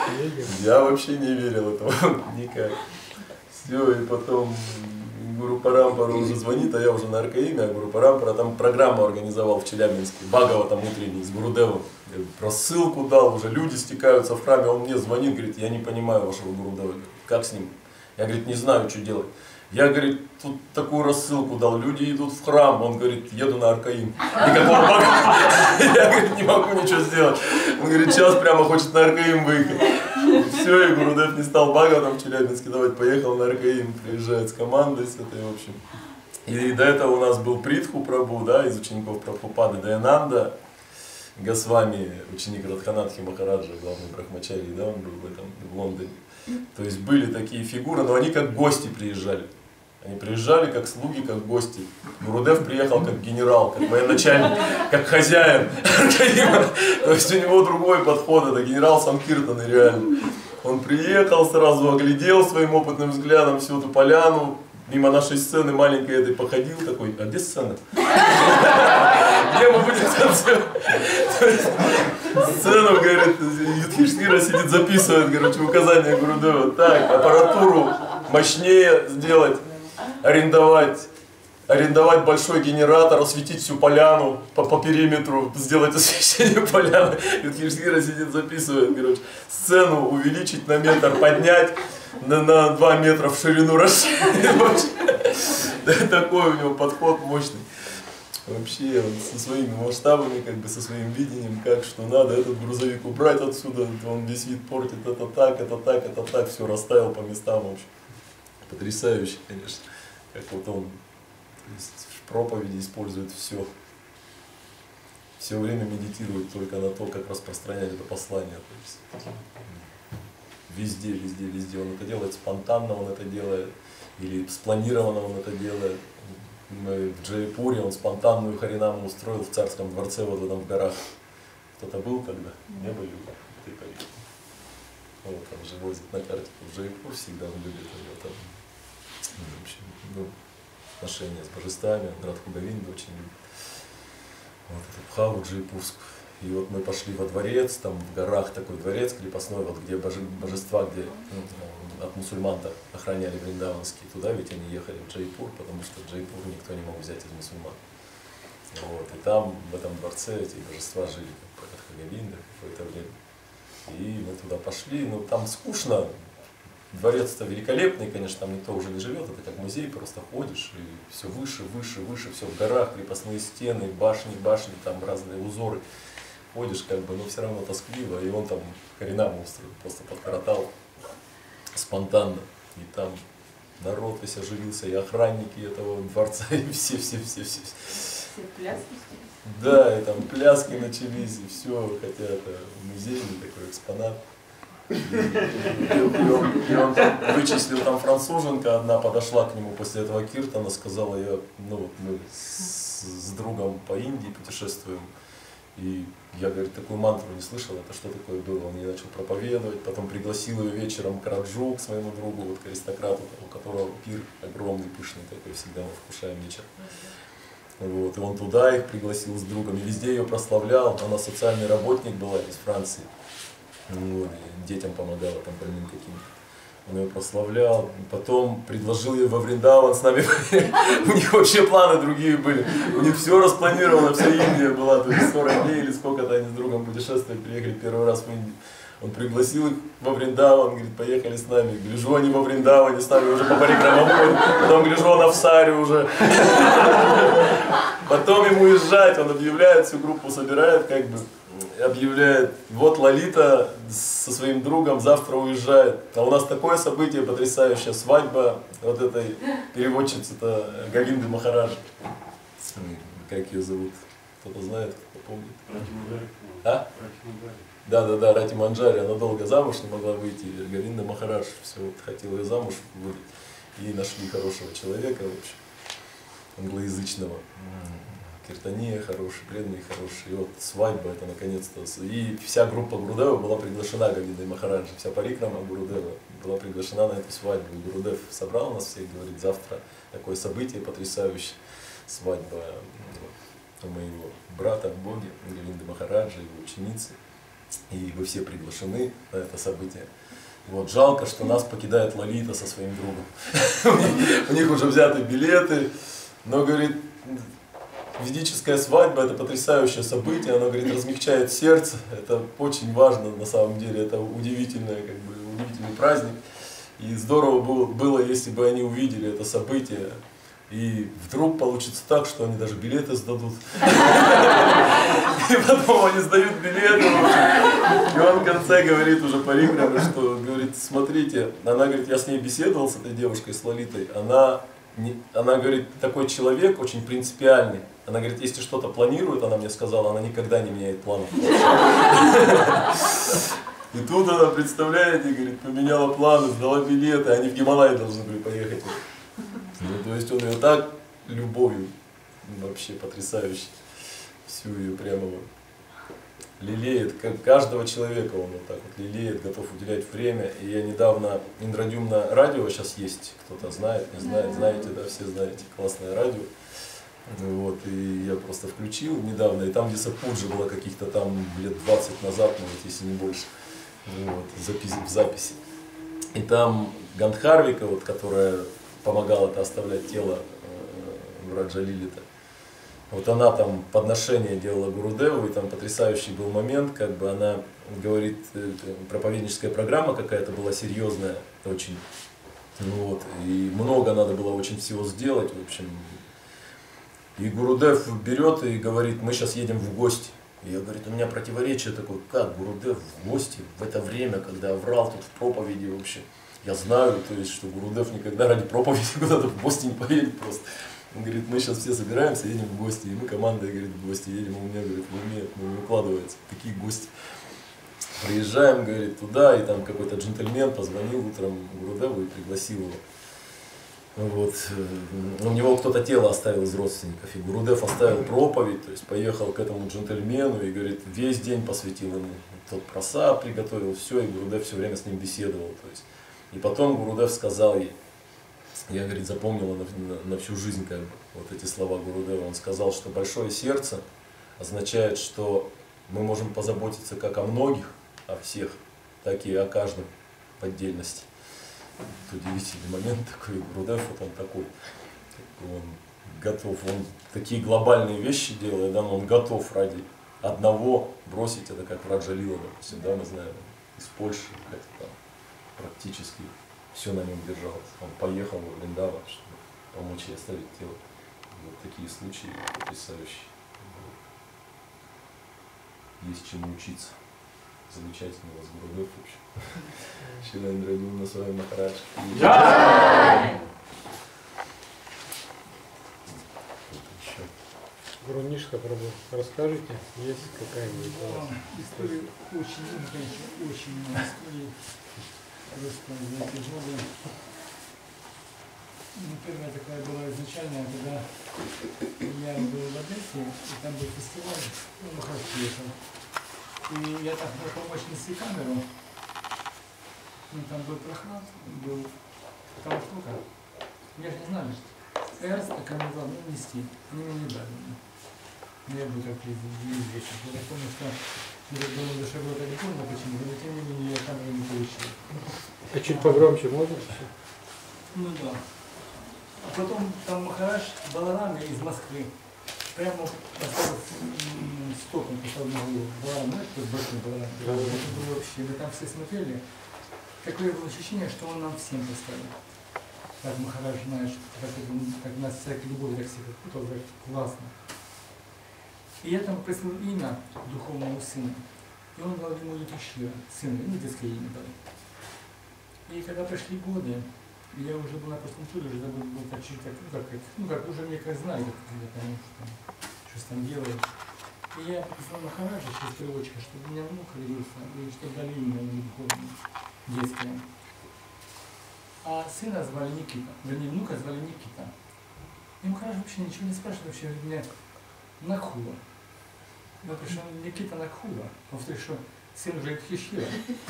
Я вообще не верил этого никак. Все, и потом Гуру Парампара уже звонит, а я уже на Аркаиме, а Гуру Парампара там программу организовал в Челябинске, Бхагава там утренний с Гурудевом. Я рассылку дал, уже люди стекаются в храме, он мне звонит, говорит, я не понимаю вашего Гурудева, как с ним? Я, говорит, не знаю, что делать. Я, говорит, тут такую рассылку дал, люди идут в храм, он говорит, еду на Аркаим. Никакого Бхагава. Я, говорит, не могу ничего сделать. Он говорит, сейчас прямо хочет на Аркаим выехать. все, и Гурудев не стал багом там в Челябинске давать, поехал на Аркаим, приезжает с командой, с этой, в общем. И до этого у нас был Притху Прабhu, да, из учеников Прабхупады, Даянанда Госвами, ученик Радханатхи Махараджа, главный брахмачарий, да, он был в этом, в Лондоне. То есть были такие фигуры, но они как гости приезжали. Они приезжали как слуги, как гости. Гурудев приехал как генерал, как военачальник, как хозяин Аркаима. То есть у него другой подход, это генерал Санкиртаны реально. Он приехал, сразу оглядел своим опытным взглядом всю эту поляну, мимо нашей сцены маленькой этой походил, такой, а где сцена? Где мы будем танцевать? Сцену, говорит, Юдхиштхира сидит, записывает, короче, указания Гурудева. Так, аппаратуру мощнее сделать, арендовать, арендовать большой генератор, осветить всю поляну по, по периметру, сделать освещение поляны. Юдхиштхира сидит, записывает, короче, сцену увеличить на метр, поднять, на, на два метра в ширину расширить. Такой у него подход мощный. Вообще, он со своими масштабами, как бы со своим видением, как что надо, этот грузовик убрать отсюда, он весь вид портит, это так, это так, это так, все расставил по местам, в общем. Потрясающе, конечно. Как вот он то есть, в проповеди использует все. Все время медитирует только на то, как распространять это послание. То есть, везде, везде, везде он это делает, спонтанно он это делает, или спланированно он это делает. Мы в Джайпуре, он спонтанную харинаму устроил в царском дворце, вот в этом в горах. Кто-то был когда? Не были? Ты поехал. Вот, он же возит на карте в Джайпур, всегда он любит его там. В общем, ну, отношения с божествами, Радху Говинду очень любит. Вот эту Бхаву джайпурскую. И вот мы пошли во дворец, там в горах такой дворец крепостной, вот где боже, божества, где ну, от мусульман-то охраняли вриндаванские, туда ведь они ехали в Джайпур, потому что Джайпур никто не мог взять из мусульман. Вот, и там, в этом дворце, эти божества жили, как Радха-Говинда какое-то время. И мы туда пошли, ну там скучно, дворец-то великолепный, конечно, там никто уже не живет, это как музей, просто ходишь, и все выше, выше, выше, все в горах, крепостные стены, башни, башни, там разные узоры. Ходишь, как бы, но все равно тоскливо, и он там харинаму устроил, просто подкоротал спонтанно. И там народ весь оживился, и охранники этого дворца, и все, все, все, все.
Все пляски?
Да, и там пляски начались, и все, хотя это музейный такой экспонат. И, и, он, и он там вычислил, там француженка одна подошла к нему после этого киртана, сказала, я, ну вот мы с, с другом по Индии путешествуем. И я, говорит, такую мантру не слышал, это что такое было? Он ей начал проповедовать, потом пригласил ее вечером к Раджу, к своему другу, вот к аристократу, у которого пир огромный, пышный такой, всегда мы вкушаем вечер. Вот, и он туда их пригласил с другом, и везде ее прославлял. Она социальный работник была из Франции, вот, детям помогала там больным каким-то. Он ее прославлял, потом предложил ей во Вриндаван с нами. У них вообще планы другие были. У них все распланировано, вся Индия была. То есть сорок дней или сколько-то они с другом путешествовали, приехали первый раз в Индию. Он пригласил их во Вриндаван, говорит, поехали с нами. Гляжу, они во Вриндаване с нами уже по парикрамам ходят. Потом гляжу, он в Саре уже. Потом ему уезжать, он объявляет, всю группу собирает, как бы. Объявляет, вот Лалита со своим другом завтра уезжает. А у нас такое событие потрясающее, свадьба вот этой переводчицы-то Говинды Махараджи. Как ее зовут? Кто-то знает, кто помнит?
Рати Манджари.
А? Да, да, да, Рати Манджари, она долго замуж не могла выйти. Говинда Махарадж все вот, хотела ее замуж выдать. И нашли хорошего человека, в общем, англоязычного. Киртания хороший, преданный хороший. И вот свадьба это наконец-то. И вся группа Гурудева была приглашена Говиндой Махараджи. Вся парикрама Гурудева была приглашена на эту свадьбу. И Гурудев собрал нас всех, говорит, завтра такое событие потрясающее. Свадьба вот, моего брата в Боге, Говинды Махараджи, его ученицы. И вы все приглашены на это событие. Вот, жалко, что нас покидает Лалита со своим другом. У них уже взяты билеты. Но, говорит, ведическая свадьба – это потрясающее событие, оно, говорит, размягчает сердце, это очень важно на самом деле, это удивительное, как бы, удивительный праздник. И здорово было, было, если бы они увидели это событие И вдруг получится так, что они даже билеты сдадут. И потом они сдают билеты. И он в конце говорит уже по-ригному, что говорит, смотрите, она говорит, я с ней беседовал, с этой девушкой, с Лолитой, она, не, она говорит, такой человек очень принципиальный. Она говорит, если что-то планирует, она мне сказала, она никогда не меняет планов. И тут она, представляете, говорит, поменяла планы, сдала билеты, они в Гималай должны были поехать. Ну, то есть он ее так любовью, вообще потрясающе, всю ее прямо вот лелеет, как каждого человека он вот так вот лелеет, готов уделять время. И я недавно, Индрадюм на радио сейчас есть, кто-то знает, не знает, знаете, да, все знаете, классное радио. Вот, и я просто включил недавно, и там, где Сапуджи было каких-то там лет двадцать назад, может, если не больше, вот, запись, в записи. И там Гандхарвика, вот, которая помогала это оставлять тело э, Враджа Лилита. Вот она там подношение делала Гурудеву, и там потрясающий был момент, как бы она говорит, э, проповедническая программа какая-то была серьезная, очень, вот, и много надо было очень всего сделать, в общем. И Гурудев берет и говорит, мы сейчас едем в гости. И я говорю, у меня противоречие такое, как Гурудев в гости в это время, когда я врал тут в проповеди вообще. Я знаю, то есть, что Гурудев никогда ради проповеди куда-то в гости не поедет просто. Он говорит, мы сейчас все собираемся, едем в гости. И мы командой, говорит, в гости едем. У меня, говорит, в уме, ну, не укладывается. Такие гости. Приезжаем, говорит, туда, и там какой-то джентльмен позвонил утром Гурудеву и пригласил его. Вот. У него кто-то тело оставил из родственников. И Гурудев оставил проповедь, то есть поехал к этому джентльмену и, говорит, весь день посвятил ему. Тот просад приготовил, все, и Гурудев все время с ним беседовал. То есть. И потом Гурудев сказал ей, я, говорит, запомнила на, на, на всю жизнь как бы, вот эти слова Гурудева. Он сказал, что большое сердце означает, что мы можем позаботиться как о многих, о всех, так и о каждом в отдельности. Это удивительный момент такой. Гурудев, вот он такой, он готов, он такие глобальные вещи делает, да, но он готов ради одного бросить, это как Враджа Лила, допустим, да, мы знаем, из Польши, как-то там практически все на нем держалось. Он поехал в Вриндаван, чтобы помочь ей оставить тело. Вот такие случаи потрясающие. Есть чему учиться. Замечательный у вас Гурудев вообще. Шрила Индрадюм на своем Махарадж.
Гурунишка Прабhu, расскажите, есть какая-нибудь
история очень, конечно, очень много историй. Просто за эти годы. Ну, первая такая была изначальная, когда я был в Одессе, и там был фестиваль, ну, Махарадж приехал. И я так хотел помочь нести камеру. Ну, там был прохлад, был там штука. Я же не знаю, что я раз так сказал, ну, нести. Они меня не дали. Но я был как неизвестен. Я помню, что я думал, что было так не помню, почему, но тем не менее я камеру не получил.
А чуть погромче можно?
Ну да. А потом там Махарадж Баларами из Москвы прямо поставил стопом, поставил на голову Баларами, ну это большой Баларами. Это было вообще, мы там все смотрели. Такое было ощущение, что он нам всем поставил. Как Махарадж, знаешь, как, как у нас всякая любовь, так всех окутал, классно. И я там прислал имя духовному сыну. И он дал ему Юдхишthira, сына, ну детское имя дал. И когда прошли годы, я уже был на простом туре, уже забыл, был так чуть так, ну как, ну как, уже мне как знаю, как я понял, что там, что там делает. И я писал Махараджа через переводчика, чтобы у меня внук родился, и чтобы дали имя ему духовное, детское. А сына звали Никита, вернее, внука звали Никита. И Махарадж вообще ничего не спрашивает, вообще меня Накхула. Я пришел Никита Накхула, он говорит, что сын уже Юдхишthira.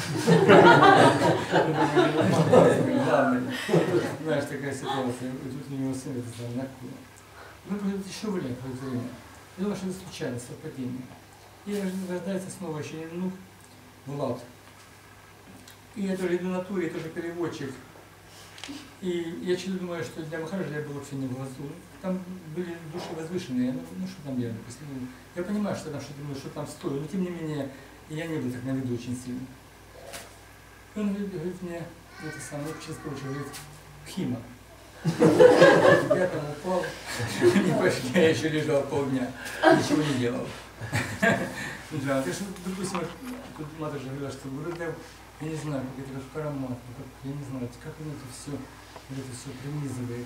Знаешь, такая ситуация. Тут у него сын это звали Накхула. Мы проходим еще время, какое-то время. Я думаю, что это случайно, совпадение. И рождается снова еще один внук, Влад. И я тоже иду на туре, я тоже переводчик. И я честно думаю, что для Махараджа я был вообще не в глазу. Там были души возвышенные, ну, ну что там я, допустим, я понимаю, что там что-то, что там стою, но тем не менее я не был так на виду очень сильно. И он говорит, говорит мне, это самое, через прочее, говорит, Кхима. Я там упал, не пошли, я еще лежал полдня, ничего не делал. Да, ты что, допустим, тут матушка говорила, что Гурудев, я не знаю, как это как аромат, как, я не знаю, как он это все, это все принизывает.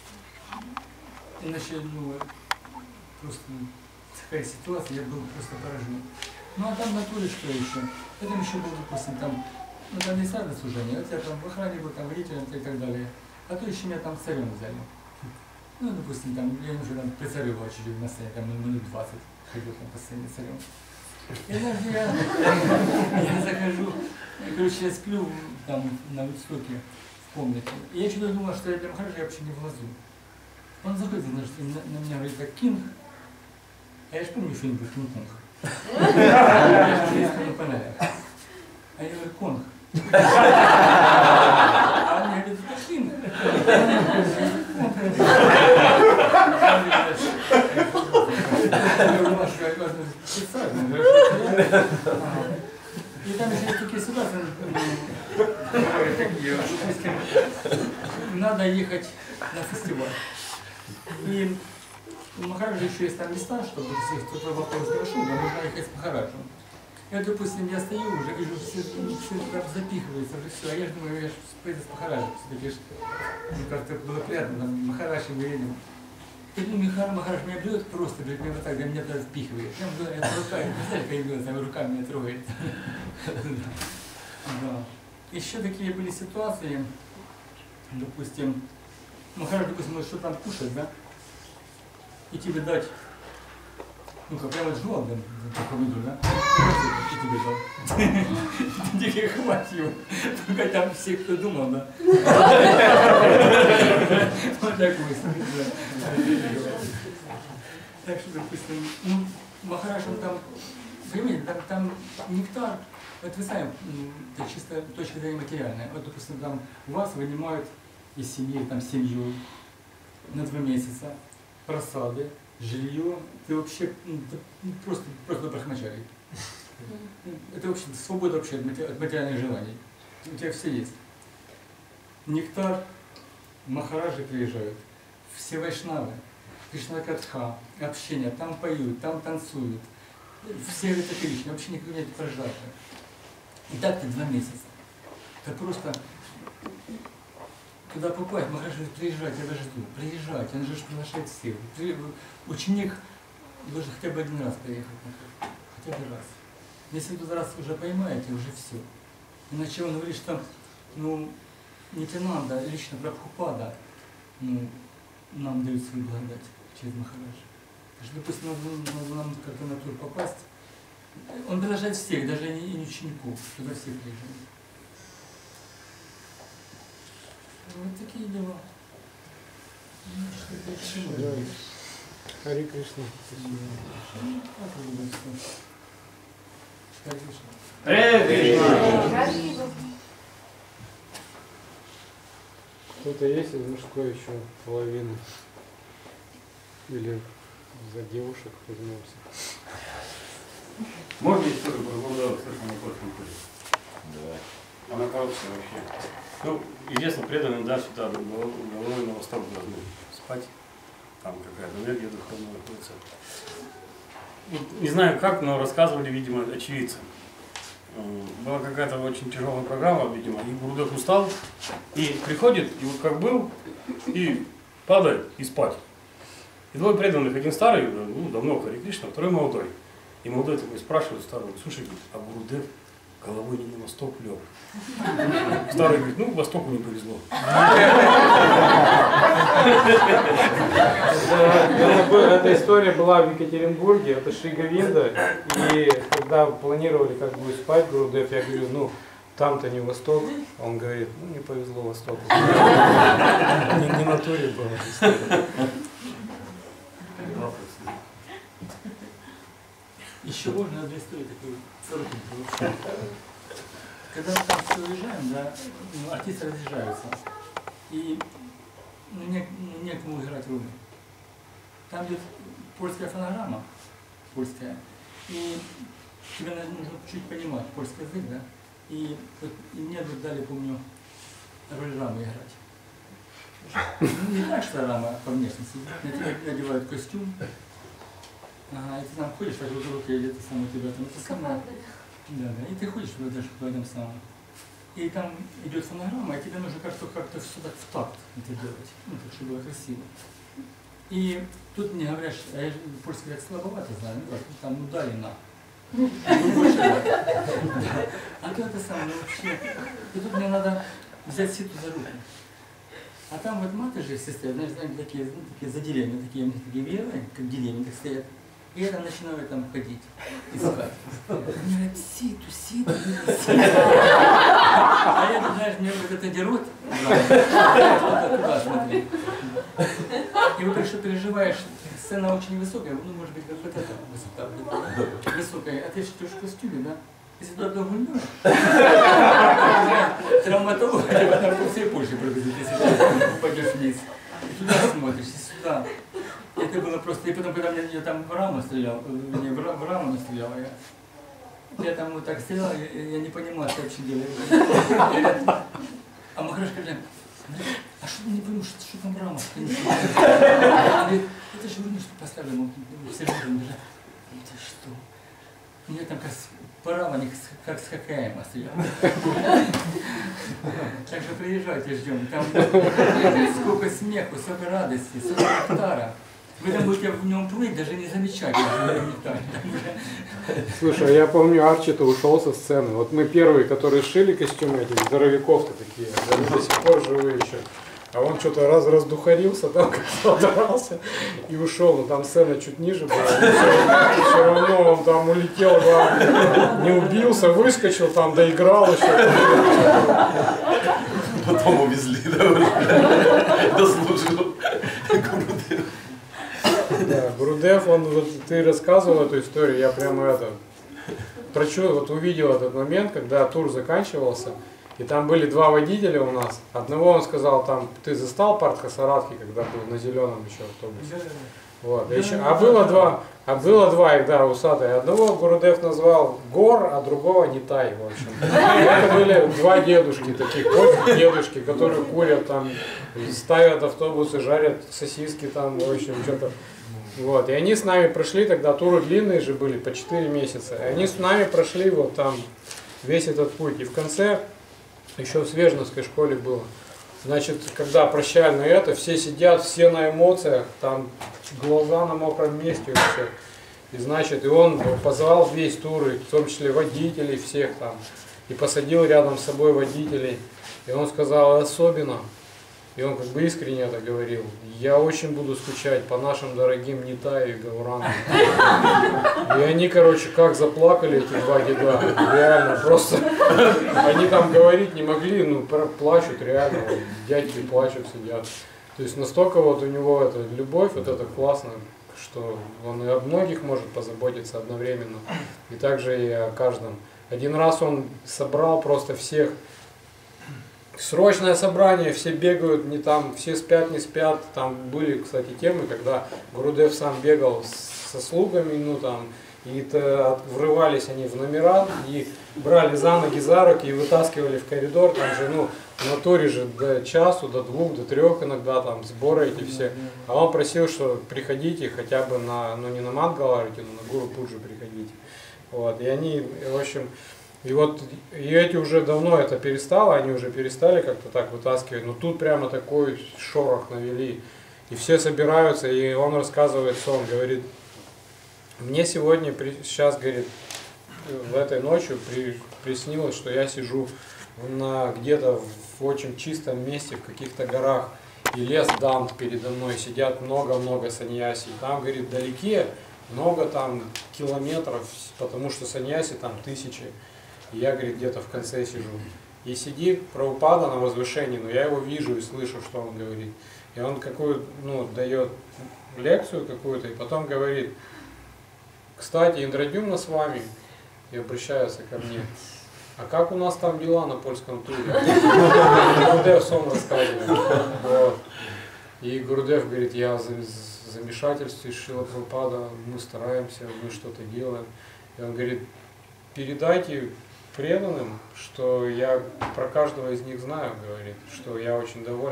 Иначе, ну, просто такая ситуация, я был просто поражен. Ну а там на туре что еще? Это еще был, допустим, там, ну там не сразу служение, вот я там в охране был, там водителем и так далее. А то еще меня там царем взяли. Ну, допустим, там, я уже там прицаревал чуть-чуть на сцене, там минут двадцать ходил там по сцене царем. И однажды я, я захожу, короче, я сплю там на высоке в комнате. И я что-то думал, что я прям хорошо, я вообще не влазу. Он заходит, значит, на, на меня говорит, как Кинг. А я же помню фильм про Кинг-Конг. Я же есть на полях. А я говорю, Конг. А он мне говорит, это Кинг. И там еще такие ситуации, такие, допустим, надо ехать на фестиваль. И у Махараджа еще есть там места, чтобы если кто-то в автобус не вошел, то нужно ехать с Махараджем. И, допустим, я стою уже, вижу, все, все там запихивается, уже все, а я же думаю, я же поеду с Махараджем, все-таки ну, как-то было приятно, там, Махарадж, и мы едем. И ну, Михаил Махарадж меня берет просто, говорит, меня вот так, меня туда впихивает. Прям я руками, представляете, как там руками меня трогает. Еще такие были ситуации, допустим, Махарадж, допустим, что там кушать, да? И тебе дать, ну-ка, прямо жевал, да, помидор, да? И тебе дал. Ты тебе хватил. Только там все, кто думал, да? Вот такой смысл. Так что, допустим, ну, Махарадж, он там, понимаете, там, там нектар, вот вы сами, это чисто точка зрения материальная. Вот, допустим, там вас вынимают из семьи, там, семью на два месяца. Просады, жилье, ты вообще ну, просто, просто брахмачарий. Это вообще свобода вообще от материальных желаний. У тебя все есть. Нектар, Махараджи приезжают, все вайшнавы, Кришна-катха, общение, там поют, там танцуют. Все это Кришна, вообще никого нет прожжавших. И так ты два месяца. Это просто... Куда попасть, Махарадж говорит, приезжать, я даже жду, приезжать, он же приглашает всех. Ученик должен хотя бы один раз приехать, хотя бы раз. Если вы раз уже поймаете, уже все. Иначе он говорит, что ну, не Нитянанда, лично Прабхупада ну, нам дают свою благодать через Махараджа. Так что, допустим, надо, надо нам как-то на тур попасть. Он приглашает всех, даже и не учеников, туда всех приезжают. Вот такие дела. Ну, что это чего?
Хари Кришна.
Хари Кришна.
Хари Кришна. Кто-то есть из мужской еще половины? Или за девушек возьмемся?
Можно историю про Гурудева в Сверху Московском курсе?
Давай.
Она короткая вообще. Ну, известно, преданным, да, сюда головой на восток должны спать. Там какая-то энергия духовная находится. Не знаю как, но рассказывали, видимо, очевидцы. Была какая-то очень тяжелая программа, видимо, и Гурудев устал, и приходит, и вот как был, и падает, и спать. И двое преданных, один старый, ну, давно Хари Кришна, второй молодой. И молодой такой спрашивает старого, слушай, а Гурудев головой не на восток лег. Старый говорит, ну, востоку не повезло.
Эта история была в Екатеринбурге, это Шри Говинда, и когда планировали как бы спать Гурудев, я говорю, ну, там-то не восток, он говорит, ну, не повезло востоку. Не, не на туре было.
Еще можно одну историю такую коротенькую. Когда мы там все уезжаем, да, ну, артисты разъезжаются, и ну, не, ну, некому играть роли. Там идет польская фонограмма, польская, и тебе нужно чуть понимать польский язык, да, и, вот, и мне вот дали, помню, роль Рамы играть. Ну, не так, что рама по внешности. На тебя одевают костюм. Ага, и ты там ходишь, вокруг руки, или это самое тебя там, это самое. Да, да, и ты ходишь в этом, в этом самом. И там идет фонограмма, и тебе нужно как-то как-то все так в такт это делать, ну, так, чтобы было красиво. И тут мне говорят, что а я же польский так слабовато знаю, ну, там, ну, дали на. Ну, больше да. А то это самое, ну, вообще, и тут мне надо взять ситу за руку. А там вот маты же все стоят, знаешь, знаете, такие, ну, такие за деревьями, такие, у них такие белые, как деревья, так стоят. И я там начинаю там ходить, искать. Они говорят, ситу, ситу, ситу. А я, ты знаешь, мне вот это дерут, туда смотри. И вот так что переживаешь, сцена очень высокая, ну, может быть, как вот эта высота, высокая, а ты что в костюме, да? Если туда догульнешь, травматолог, тебя там по всей Польше проведут, если ты упадешь вниз. И туда смотришь, и сюда. И это было просто, и потом, когда меня, я там в раму стрелял, не, в, в раму стрелял, я, я там вот так стрелял, я, я не понимал, что вообще делаю. А Махараш говорит, а что ты не понимаешь, что, что там рама? Что не он говорит, это же вроде что поставили, все же бежать. Это что? У меня там как по раме, как с хоккеем стрелял. Так что приезжайте, ждем. Там сколько смеху, сколько радости, сколько гектара. Вы там будете в нем плыть, даже не замечать.
Слушай, я помню, Арчи-то ушел со сцены. Вот мы первые, которые шили костюмы этих здоровяков-то такие, они до сих пор живые еще. А он что-то раз раздухарился, там как-то оторвался и ушел. Но там сцена чуть ниже была. Все, все равно он там улетел, главное, не убился, выскочил, там доиграл еще.
Потом увезли, да, дослужил.
Да, Грудев, он, вот ты рассказывал эту историю, я прямо это, прочу, вот увидел этот момент, когда тур заканчивался, и там были два водителя у нас. Одного он сказал, там, ты застал Партхасаратхи, когда был на зеленом еще автобусе? Вот, еще, а было два, а было два их, да, усатые. Одного Гурудев назвал Гор, а другого Нитай, в общем. Это были два дедушки, таких польских дедушки, которые курят там, ставят автобусы, жарят сосиски там, в общем, что-то. Вот, и они с нами прошли, тогда туры длинные же были, по четыре месяца. И они с нами прошли вот там весь этот путь. И в конце, еще в Свежновской школе было, значит, когда прощальное это, все сидят, все на эмоциях, там глаза на мокром месте и все. И значит, и он позвал весь тур, в том числе водителей всех там, и посадил рядом с собой водителей. И он сказал, особенно, и он как бы искренне это говорил, я очень буду скучать по нашим дорогим Нитаю и Гауранам. И они, короче, как заплакали эти два деда, реально, просто, они там говорить не могли, ну, плачут реально, вот, дядьки плачут, сидят. То есть настолько вот у него эта любовь, вот это классно, что он и о многих может позаботиться одновременно, и также и о каждом. Один раз он собрал просто всех, срочное собрание, все бегают, не там, все спят, не спят. Там были, кстати, темы, когда Гурудев сам бегал со слугами, ну там, и это, врывались они в номера и брали за ноги, за руки и вытаскивали в коридор. Там же, ну, в натуре же до часу, до двух, до трех иногда там сборы эти все. А он просил, что приходите хотя бы на, ну не на Мангаларити, но на Гуру Пуджу приходите. Вот, и они, в общем, и вот и эти уже давно это перестало, они уже перестали как-то так вытаскивать, но тут прямо такой шорох навели. И все собираются, и он рассказывает сон, говорит, мне сегодня, сейчас, говорит, в этой ночью при, приснилось, что я сижу на где-то в очень чистом месте, в каких-то горах, и лес Дант передо мной, сидят много-много саньяси. Там, говорит, вдалеке много там километров, потому что саньяси там тысячи. И я, говорит, где-то в конце сижу. И сидит Прабхупада на возвышении, но я его вижу и слышу, что он говорит. И он какую, ну, дает лекцию какую-то, и потом говорит, кстати, Индрадюмна с вами, и обращается ко мне. А как у нас там дела на польском туре? Гурудев сон рассказывает. Вот. И Гурудев говорит, я в замешательстве, Шрила Прабхупада, мы стараемся, мы что-то делаем. И он говорит, передайте преданным, что я про каждого из них знаю, говорит, что я очень доволен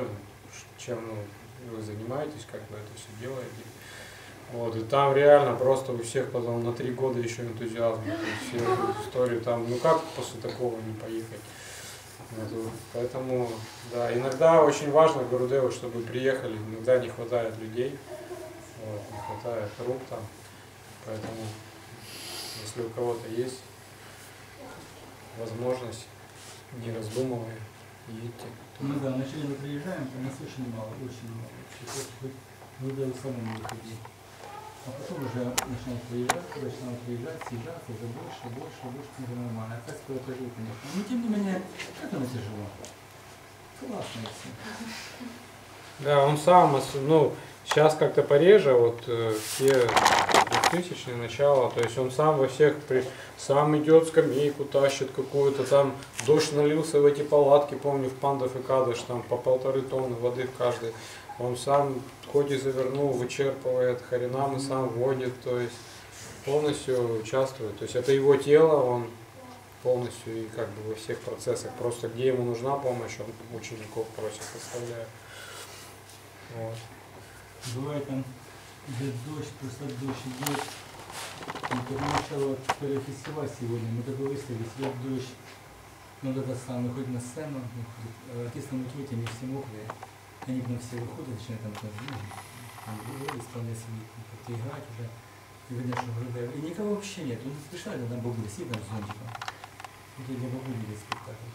чем ну, вы занимаетесь, как вы это все делаете. Вот, и там реально просто у всех потом на три года еще энтузиазм, все истории там, ну как после такого не поехать. Вот, поэтому, да, иногда очень важно Гурудеву, чтобы приехали, иногда не хватает людей, вот, не хватает рук там, поэтому если у кого-то есть возможность, не раздумывая, едьте.
Ну да, вначале мы приезжаем, там нас очень мало, очень мало. Хоть Гурудеву самому выходи. А потом уже начинают приезжать, начинают приезжать, съезжаться уже больше, больше, больше, это нормально. А так скоро тяжело, конечно. Но тем не менее, как оно тяжело? Классно все.
Да, он сам, ну, сейчас как-то пореже, вот э, все двухтысячные начало, то есть он сам во всех, при, сам идет скамейку, тащит какую-то, там дождь налился в эти палатки, помню, в Пандов и Кадыш, там по полторы тонны воды в каждой. Он сам хоть и завернул, вычерпывает, харинамы сам водит, то есть полностью участвует. То есть это его тело, он полностью и как бы во всех процессах. Просто где ему нужна помощь, он учеников просит, оставляет. Вот.
Бывает там идет дождь, просто дождь идет. И когда начало фестиваль сегодня, мы такой выставились, идет дождь. Ну это самое, выходит на сцену, артисты на мутьете, они все мокрые. Они к нам все выходят, начинают там, ну, там исполнять свои, как-то играть уже. И видно, что Гурудев. И никого вообще нет. Он спешает, там бабуля сидит там с зонтиком. Вот я для бабули весь спектакль.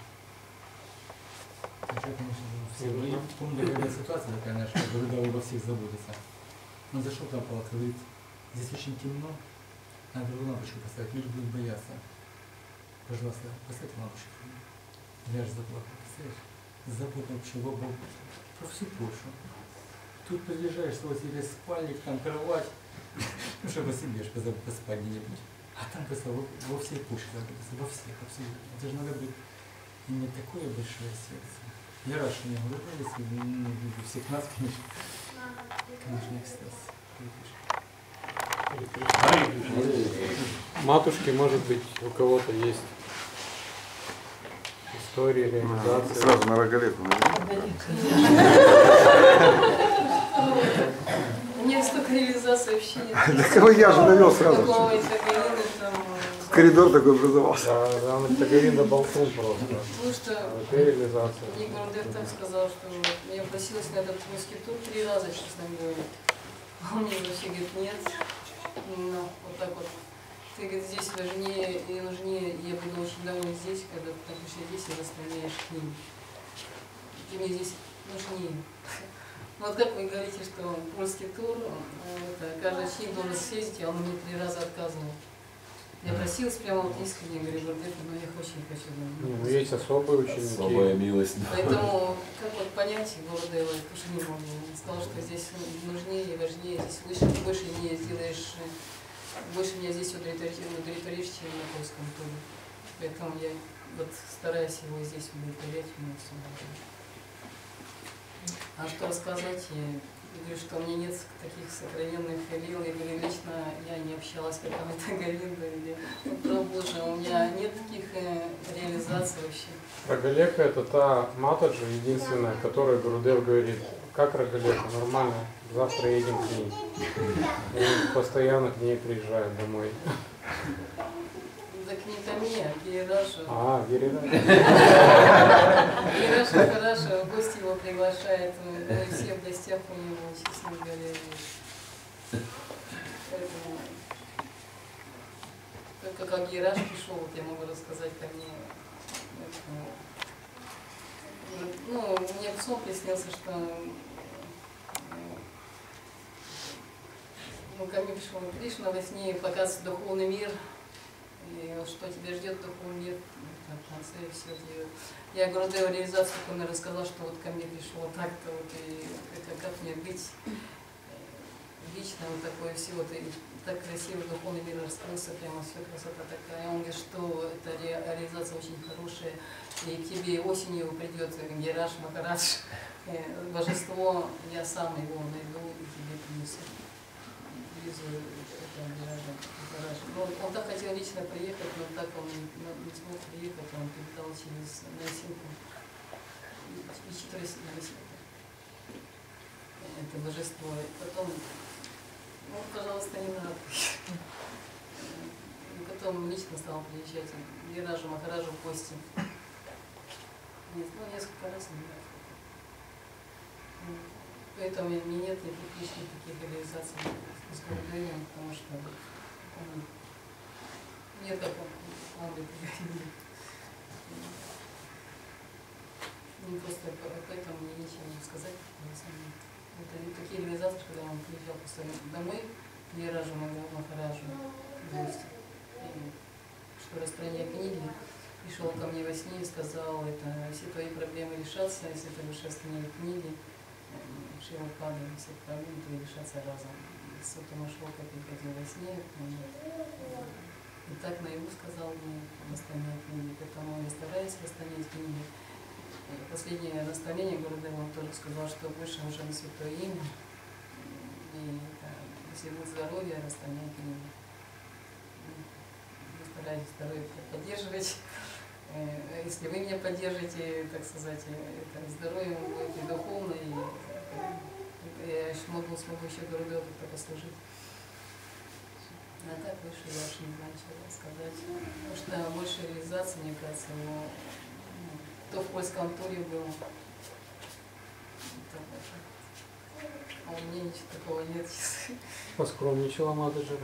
Хотя, конечно, все. И помню, какая ситуация такая наша, Гурудев обо всех заботится. Он зашел там в палатку, говорит, здесь очень темно, надо было лампочку поставить, люди будут бояться. Пожалуйста, поставьте лампочку. Я же заплакал, представляешь? Забота вообще в обо про всю Польшу. Тут приезжаешь, вот тебе спальник, там кровать, ну чтобы себе ж поспать где-нибудь. А там просто во, во всей Польше, во всех абсолютно. Это же надо быть иметь такое большое сердце. Я рад, что меня говорили, у всех нас, конечно, конечно, экстаз.
Матушки, может быть, у кого-то есть истории, реализации.
Сразу на Рогалеку.
У меня столько реализации вообще нет.
Да кого я же довел сразу. Коридор такой образовался.
Да, да, это Гагарина болтун просто.
Потому что
Это реализация.
мне Гурудев так сказал, что меня просилась на этот русский тур три раза, честно говоря. А он мне вообще говорит, нет, ну, вот так вот. Ты, говорит, здесь важнее и нужнее, я буду очень доволен здесь, когда потому что здесь и заставляешь к ним. Ты мне здесь нужнее. Вот как вы говорите, что польский тур, это, каждый ученик должен съездить, а он мне три раза отказывал. Я просилась прямо вот искренне, говорю, Гурудев, но я очень хочу.
Ну, есть особые ученики.
Особая милость.
Поэтому, как вот понять Гурудева, я тоже не могу. Он сказал, что здесь нужнее и важнее, здесь выше, больше не сделаешь, больше меня здесь удовлетворишь, чем на польском туре. Поэтому я вот стараюсь его здесь удовлетворять, у меня все нравится. А что рассказать, я говорю, что у меня нет таких сокровенных лил, я говорю, лично я не общалась, как там это Галинда, или про Боже, у меня нет таких э, реализаций вообще.
Рагалека — это та матаджа единственная, которая Гурудев говорит, как Рагалека, нормально, завтра едем к ней. И постоянно к ней приезжают домой.
Так не ко мне, а Гирирашу.
А, Гирирашу.
Гирирашу хорошо, в гости его приглашает, мы все в гостях у него, честно говоря. Поэтому, только как Гирираш пришел, вот я могу рассказать ко мне. Ну, мне в сон приснился, что ну, ко мне пришел Кришна во сне, показывает духовный мир. И что тебя ждет духовный мир в конце все делают. Я Гурудеву реализацию мне рассказала, что вот ко мне пришло так-то, вот, и как, как мне быть вечно, вот такое все, вот, и так красиво духовный мир раскрылся, прямо все красота такая. Он говорит, что эта ре, реализация очень хорошая, и к тебе осенью придет Гираш Махарадж, божество, я сам его найду и тебе принесу. Визу этого Гиража. Он, он так хотел лично приехать, но так он не, не смог приехать, он передал через Новосилку. Через Новосилку.
это божество. И потом, ну, пожалуйста, не надо. И потом лично стал приезжать к Гираджу Махараджу в гости. Нет, ну, несколько раз не знаю. Поэтому у меня нет никаких лишних таких реализаций с Гурудевом, потому что он нет такого Амриты. Не просто поэтому мне нечего сказать. Это такие реализации, когда он приезжал просто домой к Гираджу Махараджу в гости, что распространяя книги, пришел ко мне во сне и сказал, это все твои проблемы решатся, если ты будешь распространять книги, Шрила Пада, все проблемы твои решатся разом. Сутама Шока приходил во сне, и так наяву сказал мне распространять книги, поэтому я стараюсь распространять книги. Последнее наставление Гурудева, он тоже сказал, что больше уже на святое имя, и это, если будет здоровье, распространять книги. Стараюсь здоровье поддерживать. Если вы меня поддержите, так сказать, это здоровье будет и духовно, и я еще могу, смогу еще Гурудеву только послужить. А так выше я уж не знаю, что сказать. Потому что больше реализации, мне кажется, но кто в польском туре был. А у меня ничего такого нет.
Поскромничала Матаджи.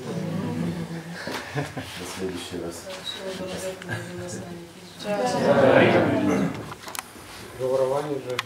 До следующий раз.
Говорование же.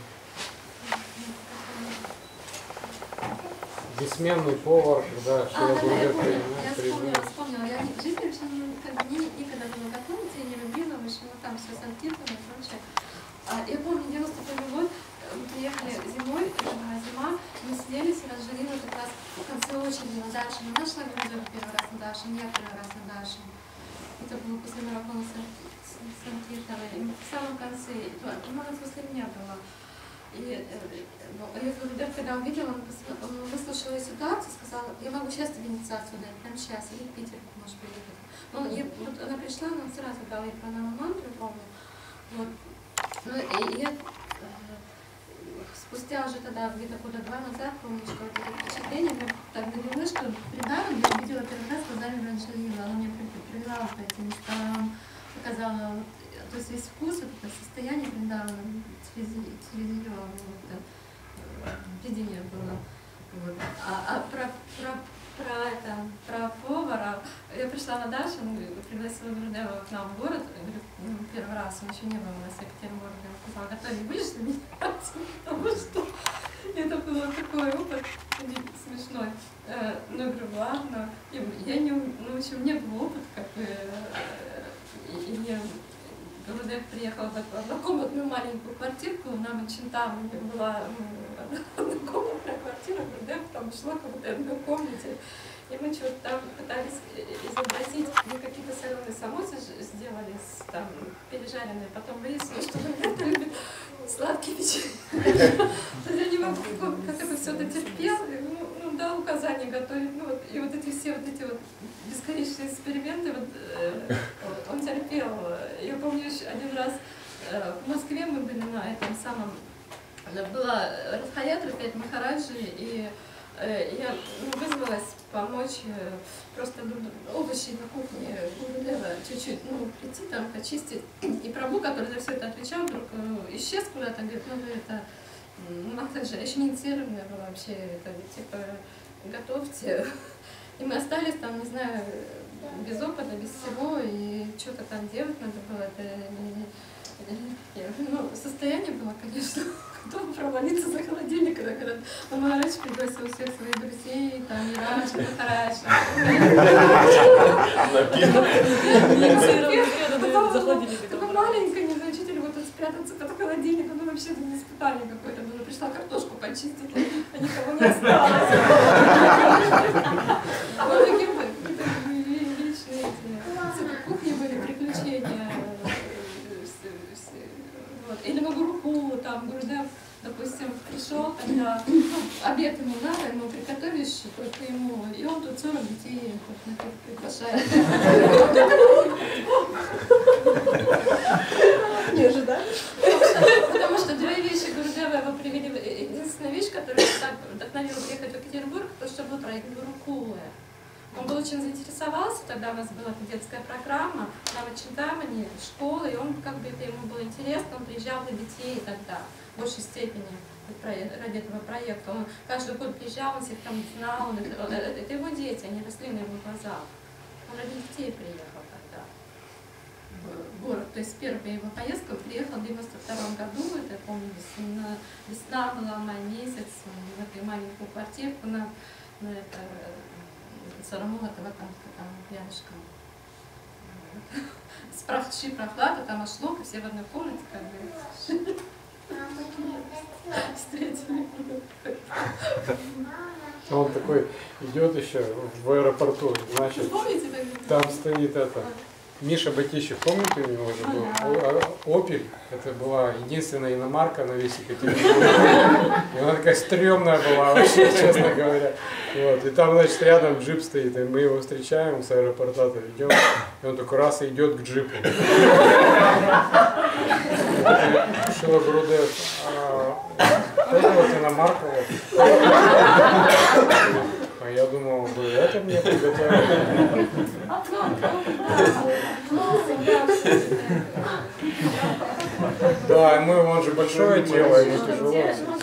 Бессменный повар, когда Шрила Гурудев
Я вспомнила, вспомнила. Я в жизни вообще никогда не готовить, я не любила, в общем, там все санкиртовано и прочее. Я помню, девяносто первый год, мы приехали зимой, это была зима, мы сидели, Сиранжелина как раз в конце очереди на Даше. Она шла Гурудев первый раз на Даше, я первый раз на Даше. Это было после марафона Санкиртова. И в самом конце, она после меня была. И я Гурудев, когда увидела, он, он выслушала ситуацию, сказала, я могу сейчас тебе инициацию дать, прямо сейчас, или в Питер можешь приехать. Но я, вот она пришла, она сразу дала ей пранаму мантру, помню. Вот. Ну, и я э, спустя уже тогда, где-то года два назад, помню, что это впечатление, мы так довели, что при Даром я увидела первый раз глазами Ранжелина. Она меня привела по этим местам, показала вот, то есть весь вкус, вот это состояние Вриндавана через, через ее вот, видение было. Вот. А, а про, про, про, это, про повара, я пришла на Дашу, пригласила Гурудева к нам в город, говорит, ну, первый раз, он еще не был у нас в Екатеринбурге, он сказал, готовить будешь на меня? Потому что это был такой опыт смешной. Ну, я говорю, ладно, я не, ну, в общем, не был опыт, как бы, и я Гурудев приехал в однокомнатную маленькую квартирку, нам очень там была однокомнатная квартира, Гурудев там шло как будто в одной комнате. И мы что-то там пытались изобразить, мы какие-то соленые самосы сделали, там, пережаренные, потом выяснилось, что Гурудев любит сладкие печенья. То есть я не могу, как это все дотерпел, ну, дал указание готовить, ну, вот, и вот эти все вот эти вот бесконечные эксперименты, вот, э, он терпел. Я помню, еще один раз э, в Москве мы были на этом самом, была Радхаятра, опять Махараджи, и э, я ну, вызвалась помочь э, просто овощи на кухне Гурудева чуть-чуть, ну, прийти там, почистить. И Прабху, который за все это отвечал, вдруг э, исчез куда-то, говорит, ну вы это, Махараджи, я еще не инициированная была вообще, это типа, готовьте. И мы остались там, не знаю, без опыта, без всего, и что-то там делать надо было. Это, ну, состояние было, конечно, готово провалиться за холодильник, когда, когда Махарадж пригласил всех своих друзей, там, Ираш, Махарадж. Такой маленький, незначительный, вот тут спрятаться под холодильником, ну вообще это не испытание какое-то было. Пришла картошку почистить, а никого не осталось. Вот такие личные эти кухни были, приключения. Вот. Или на Гуруху, там Гурудев, допустим, пришел, когда ну, обед ему надо, ему приготовишь только ему, и он тут сорок детей приглашает. Не ожидаешь? Потому что две вещи Гурудева его привели. Единственная вещь, которая так гурукулы. Он был очень заинтересовался, тогда у нас была детская программа, навычитывание школы, и он, как бы это ему было интересно, он приезжал для детей тогда, в большей степени ради этого проекта. Он каждый год приезжал, он всех там знал, он, это, это его дети, они росли на его глазах. Он ради детей приехал тогда в город. То есть первая его поездка, он приехал в девяносто втором году, это я помню, весна, весна была, май месяц, в этой маленькую квартирку на, на это, Сарамолотова, там, там рядышком. Спраши прохлада, там ошло, и все в одной комнате, как бы, встретили.
Он такой идет еще в аэропорту, значит, там стоит это. Миша Батищев, помните, у него же был Опель, это была единственная иномарка на весь Екатеринбург. И она такая стрёмная была вообще, честно говоря. Вот. И там, значит, рядом джип стоит, и мы его встречаем с аэропорта-то идем, и он такой раз и идет к джипу. Шила Грудев, это вот иномарка. А я думал, вы это мне приготовили. Да, мы, он же большое тело, ему тяжело.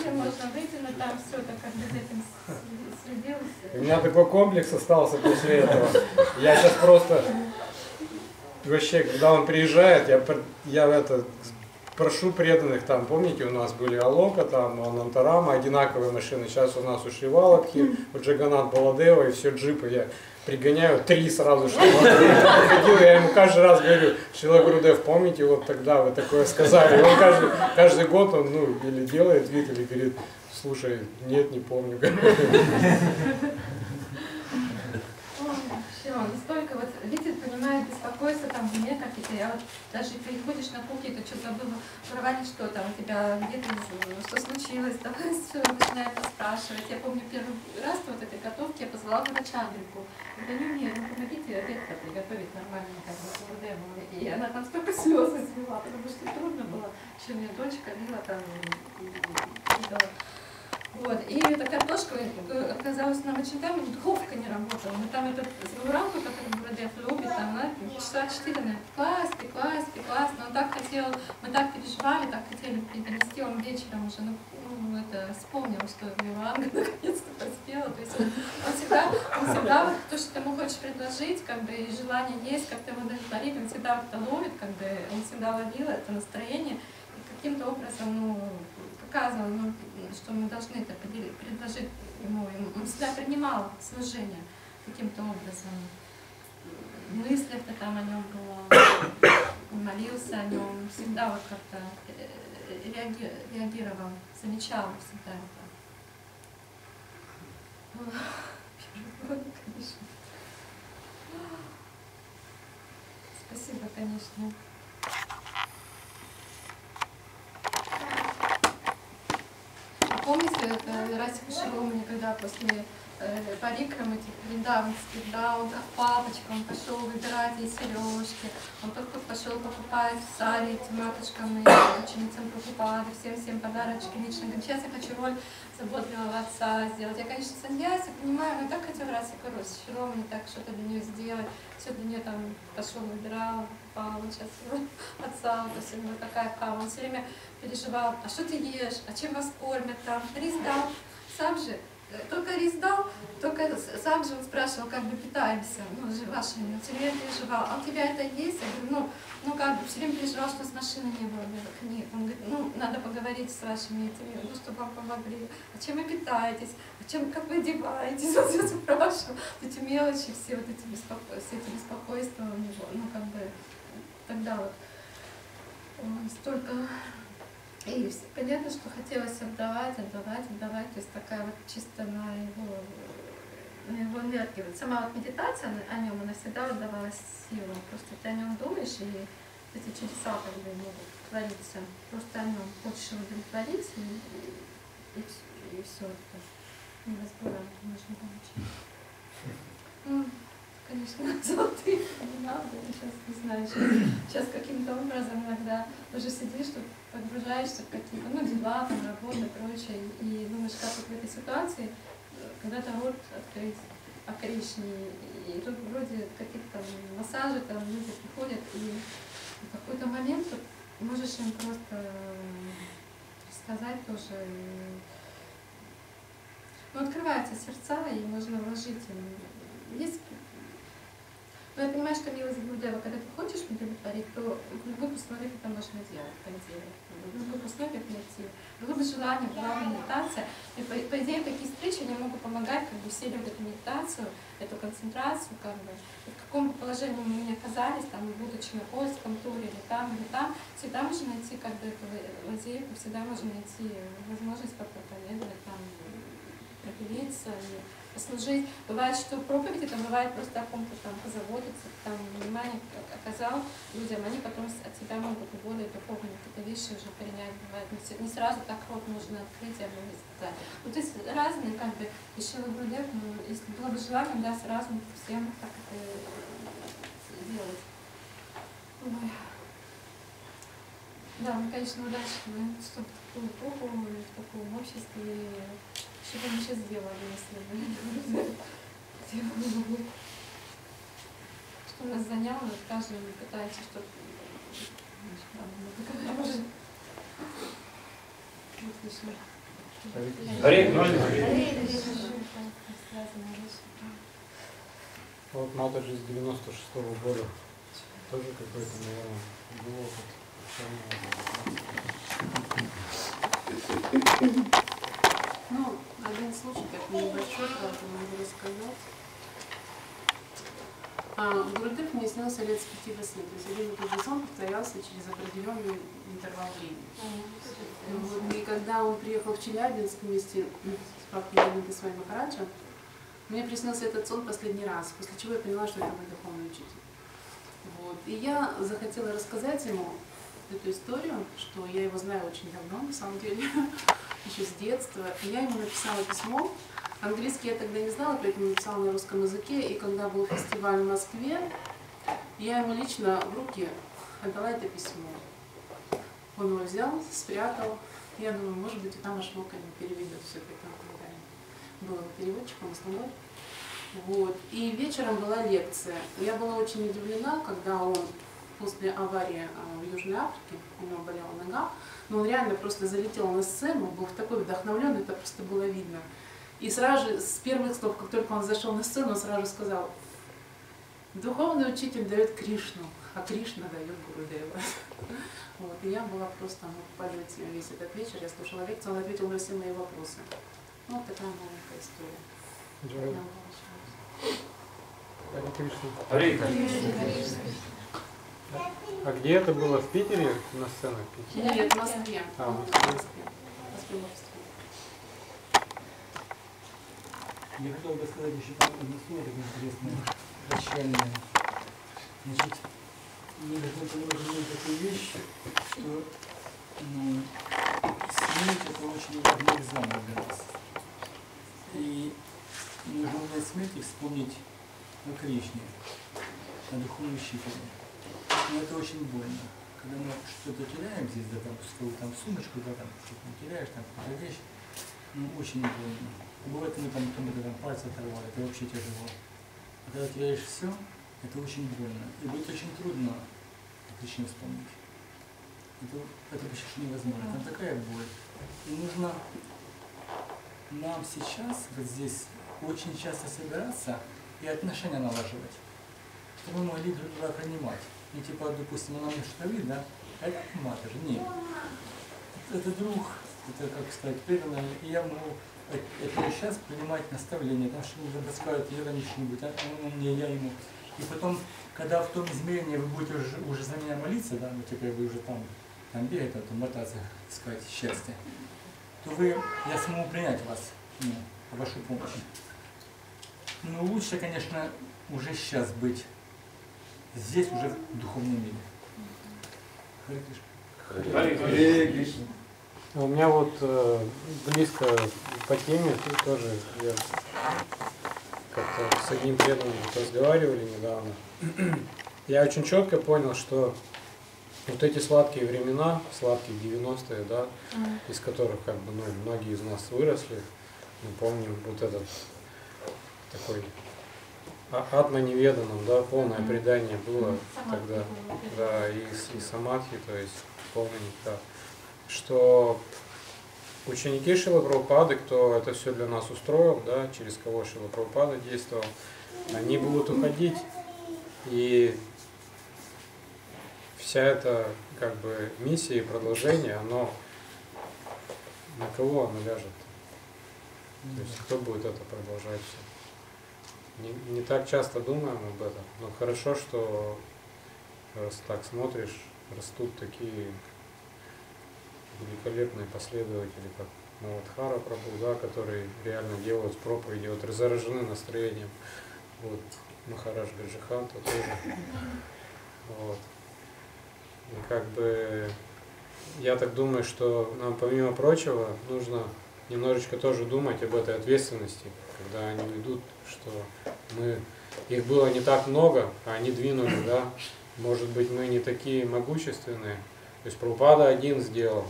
У меня такой комплекс остался после этого. Я сейчас просто вообще, когда он приезжает, я, я это прошу преданных, там, помните, у нас были Алока, там, Анантарама, одинаковые машины, сейчас у нас у Шривалабхи, у Джаганат Баладева, и все джипы, я пригоняю три сразу, чтобы он приходил, я ему каждый раз говорю, Шрила Гурудев, помните, вот тогда вы такое сказали, и он каждый, каждый год, он, ну, или делает вид, или говорит, слушай, нет, не помню.
Он настолько вот видит, понимает, беспокоится там в уме какие-то, я вот даже приходишь на кухню, ты что-то забыла провалить, что там у тебя где-то, что случилось, давай все, начинает спрашивать. Я помню первый раз вот этой готовки я позвала Гурачандрику. Я говорю, нет, ну помогите обед приготовить нормально, как бы Гурдеву. И она там столько слез извела, потому что трудно было, что у меня дочка Лила там видела. Вот, и эта картошка оказалась нам очень там, духовка не работала. Мы там эту завуранку, которую Гурудев любит, там, она часа четыре, наверное, пеклась, пеклась, пеклась, но он так хотел, мы так переживали, так хотели принести, он вечером уже, ну, ну это, вспомнил, что Виванга наконец-то поспела. То есть он, он всегда, он всегда вот, то, что ты ему хочешь предложить, как бы, и желание есть, как-то его удовлетворить, он всегда это ловит, как бы, он всегда ловил это настроение, и каким-то образом, ну, показывал, ну, что мы должны это предложить ему. Он всегда принимал служение каким-то образом. В мыслях-то там о нем было, молился о нем, всегда вот как-то реагировал, замечал всегда это. Конечно. Спасибо, конечно. Помните, это Расика Шиломани, когда после э, парикрамы, этих вриндаванских, да, он как папочка, он пошел выбирать ей сережки, он только пошел покупать сари этим матушкам и ученицам покупали, всем-всем подарочки лично. Говорит, сейчас я хочу роль заботливого отца сделать. Я, конечно, саньяси, понимаю, но я так хотел Расика Шиломани, так что-то для нее сделать. Все для нее там пошел, выбирал, покупал, он сейчас роль отца, то есть у него такая кава. Он все время переживал, а что ты ешь, а чем вас кормят там, рис дал, сам же, только рис дал, только сам же он спрашивал, как мы питаемся, ну, вашими, он все время переживал, а у тебя это есть? Я говорю, ну, ну как бы, все время переживал, что с машины не было книг. Он говорит, ну, надо поговорить с вашими этими, ну, чтобы вам помогли, а чем вы питаетесь, а чем, как вы одеваетесь, он все спрашивал, эти мелочи, все вот эти беспоко... все эти беспокойства у него, ну, как бы, тогда вот, он столько... И понятно, что хотелось отдавать, отдавать, отдавать, то есть такая вот чисто на его, на его энергию. Вот сама вот медитация о нем, она всегда отдавалась силу. Просто ты о нем думаешь, и эти чудеса как бы могут твориться. Просто о нем хочешь его удовлетворить, и, и, и, и все это невозможно, можно получить. Ну, конечно, золотые не надо, я сейчас не знаю, сейчас, сейчас каким-то образом иногда уже сидишь, тут погружаешься в какие-то, ну, дела, там, работа, прочее, и думаешь, как вот в этой ситуации когда-то рот открыть, о Кришне. И тут вроде какие-то там массажи, там люди приходят, и в какой-то момент вот можешь им просто сказать тоже. Ну, открываются сердца, и можно вложить им. Есть... Но я понимаю, что милость Гурудева, когда ты хочешь удовлетворить, то в любой основе это можно делать, так делать. В любой основе найти. Было бы желание, была бы медитация. И по, по идее, такие встречи они могут помогать как бы усиливать эту медитацию, эту концентрацию, как бы. И в каком бы положении мы ни оказались, там, будучи на польском туре или там, или там, всегда можно найти как бы эту лазейку, всегда можно найти возможность как-то проверить, там, пропилиться и послужить. Бывает, что проповеди, там бывает просто о ком-то там позаботиться, там внимание оказал людям, они потом от себя могут и более духовные какие-то вещи уже принять. Бывает, не сразу так рот нужно открыть, я бы не сказать. Ну, то есть разные как бы еще Гурудев, ну, если было бы желание, да, сразу всем так это делать. Ой. Да, мы, конечно, удачно, чтобы в такую эпоху, в таком обществе, что бы мы сейчас сделали, если бы что нас заняло, каждый пытается что-то.
Вот Матаджи с девяносто шестого года. Тоже какой-то, наверное, был опыт.
Ну, один случай, как небольшой, правда, могу рассказать. А, Гурудев мне снился лет с пяти восьми, то есть один и тот же сон повторялся через определенный интервал времени. Вот, и когда он приехал в Челябинск вместе с Прабхупадой с вами Махараджем, мне приснился этот сон последний раз, после чего я поняла, что это мой духовный учитель. Вот. И я захотела рассказать ему эту историю, что я его знаю очень давно, на самом деле, еще с детства. И я ему написала письмо. Английский я тогда не знала, поэтому написала на русском языке. И когда был фестиваль в Москве, я ему лично в руки отдала это письмо. Он его взял, спрятал. Я думаю, может быть, и там Ашвока не переведет все-таки. Был его переводчиком, основной. Вот. И вечером была лекция. Я была очень удивлена, когда он после аварии в Южной Африке, у него болела нога, но он реально просто залетел на сцену, был такой вдохновленный, это просто было видно. И сразу же, с первых слов, как только он зашел на сцену, он сразу же сказал: духовный учитель дает Кришну, а Кришна дает Гурудева. Вот. И я была просто ну, в полете весь этот вечер, я слушала лекцию, он ответил на все мои вопросы. Ну, вот такая маленькая история.
Харе Кришна. А где это было? В Питере? На сценах?
Нет, в Москве.
А, в
Москве.
Я хотел бы сказать еще там одну историю интересную, прощальную. Значит, мы должны понимать такую вещь, что ну, смерть это очень важный экзамен для нас. И нужно уметь смерть и вспомнить о Кришне, о духовном учителе. Но это очень больно. Когда мы что-то теряем здесь, да, там, свою там, сумочку, да, там, что-то теряешь, там, какую-то вещь, ну, очень больно. Бывает, мы там кому-то там пальцы оторвали, это вообще тяжело. А когда теряешь все, это очень больно. И будет очень трудно Кришну вспомнить. Это, это почти невозможно. Там такая боль. И нужно нам сейчас, вот здесь, очень часто собираться и отношения налаживать, чтобы мы могли друг друга принимать. Не типа, допустим, она мне что-то видит, да? А это Матаджи. Нет. Это друг, это, как сказать, преданный, и я могу это сейчас принимать наставления, потому что мне рассказывают, я раньше не будет, а он мне, я ему. И потом, когда в том измерении вы будете уже, уже за меня молиться, да, ну теперь вы уже там, там бегать, там мотаться, искать счастье, то вы, я смогу принять вас, ну, вашу помощь. Но лучше, конечно, уже сейчас быть здесь, уже в духовном мире. Харе Кришна.
Харе Кришна. У меня вот э, близко по теме тоже, я как-то с одним преданным разговаривали недавно. Я очень четко понял, что вот эти сладкие времена, сладкие девяностые, да, mm. из которых как бы ну, многие из нас выросли, мы помним вот этот такой а- атма неведанном, да, полное предание было тогда, да, и, с- и самадхи, то есть полный нектар, что ученики Шрилы Прабхупады, кто это все для нас устроил, да, через кого Шрила Прабхупада действовал, они будут уходить, и вся эта как бы миссия и продолжение, оно на кого оно ляжет? То есть кто будет это продолжать все? Не, не так часто думаем об этом, но хорошо, что раз так смотришь, растут такие великолепные последователи, как Мавадхара Прабhu, да, которые реально делают проповеди, вот заражены настроением. Вот Махарадж Гаджиханта тоже. Вот. И как бы я так думаю, что нам помимо прочего нужно немножечко тоже думать об этой ответственности, когда они ведут, что мы, их было не так много, а они двинули, да, может быть мы не такие могущественные, то есть Прабхупада один сделал,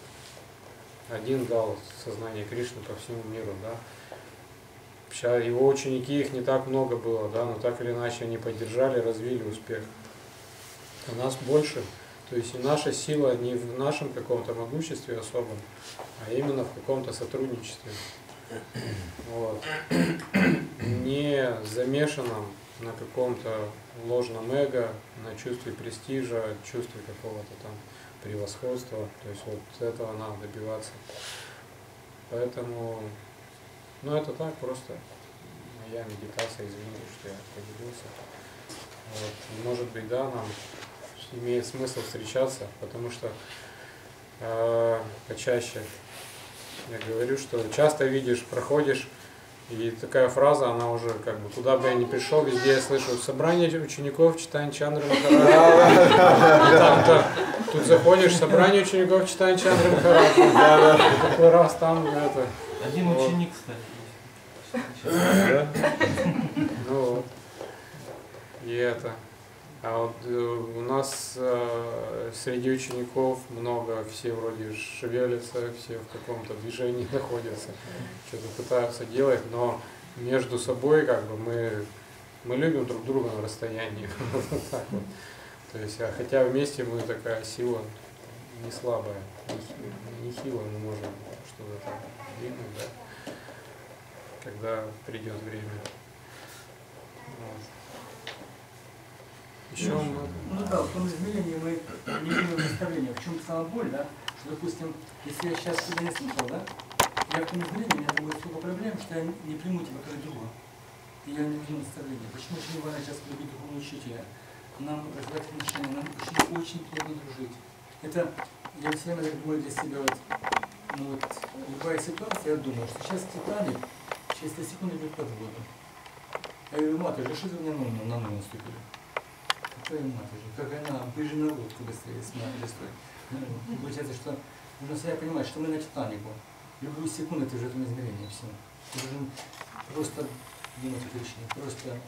один дал сознание Кришны по всему миру, да. Сейчас его ученики, их не так много было, да, но так или иначе они поддержали, развили успех. У нас больше, то есть и наша сила не в нашем каком-то могуществе особом, а именно в каком-то сотрудничестве. Вот. Не замешанном на каком-то ложном эго, на чувстве престижа, чувстве какого-то там превосходства. То есть вот этого надо добиваться. Поэтому, ну это так просто моя медитация, извините, что я поделился. Вот. И может быть, да, нам имеет смысл встречаться, потому что э, почаще я говорю, что часто видишь, проходишь, и такая фраза, она уже как бы, куда бы я ни пришел, везде я слышу собрание учеников Чайтаньи Чандры Махараджа. Тут заходишь, собрание учеников Чайтаньи Чандры Махараджа. Какой раз там это.
Один ученик, кстати.
Ну вот. И это. А вот э, у нас э, среди учеников много, все вроде шевелятся, все в каком-то движении находятся, что-то пытаются делать, но между собой как бы мы, мы любим друг друга на расстоянии. Вот так вот. То есть, а хотя вместе мы такая сила не слабая, не хилая, мы можем что-то там двинуть, да, когда придет время. Вот. Еще
Ну, ну да, в том измерении мы не имеем представления, в чем самая боль, да, что, допустим, если я сейчас тебя не слушал, да, я в том измерении, у меня там будет столько проблем, что я не приму тебя как друга. И я не возьму представления. Почему очень важно сейчас полюбить духовного учителя? Нам развивать отношения, нам очень, очень трудно дружить. Это, я все время так думаю для себя, вот, ну вот, любая ситуация, я думаю, что сейчас Титаник через три секунды идет под воду. Я говорю, матушка, что ты мне на на ногу наступили? Какая матушка, как она, вы же на лодку быстрее с листой. Получается, что нужно всегда понимать, что мы на Титанику. Любую секунду ты уже в этом измерении, все. Ты должен просто думать о Кришне, просто...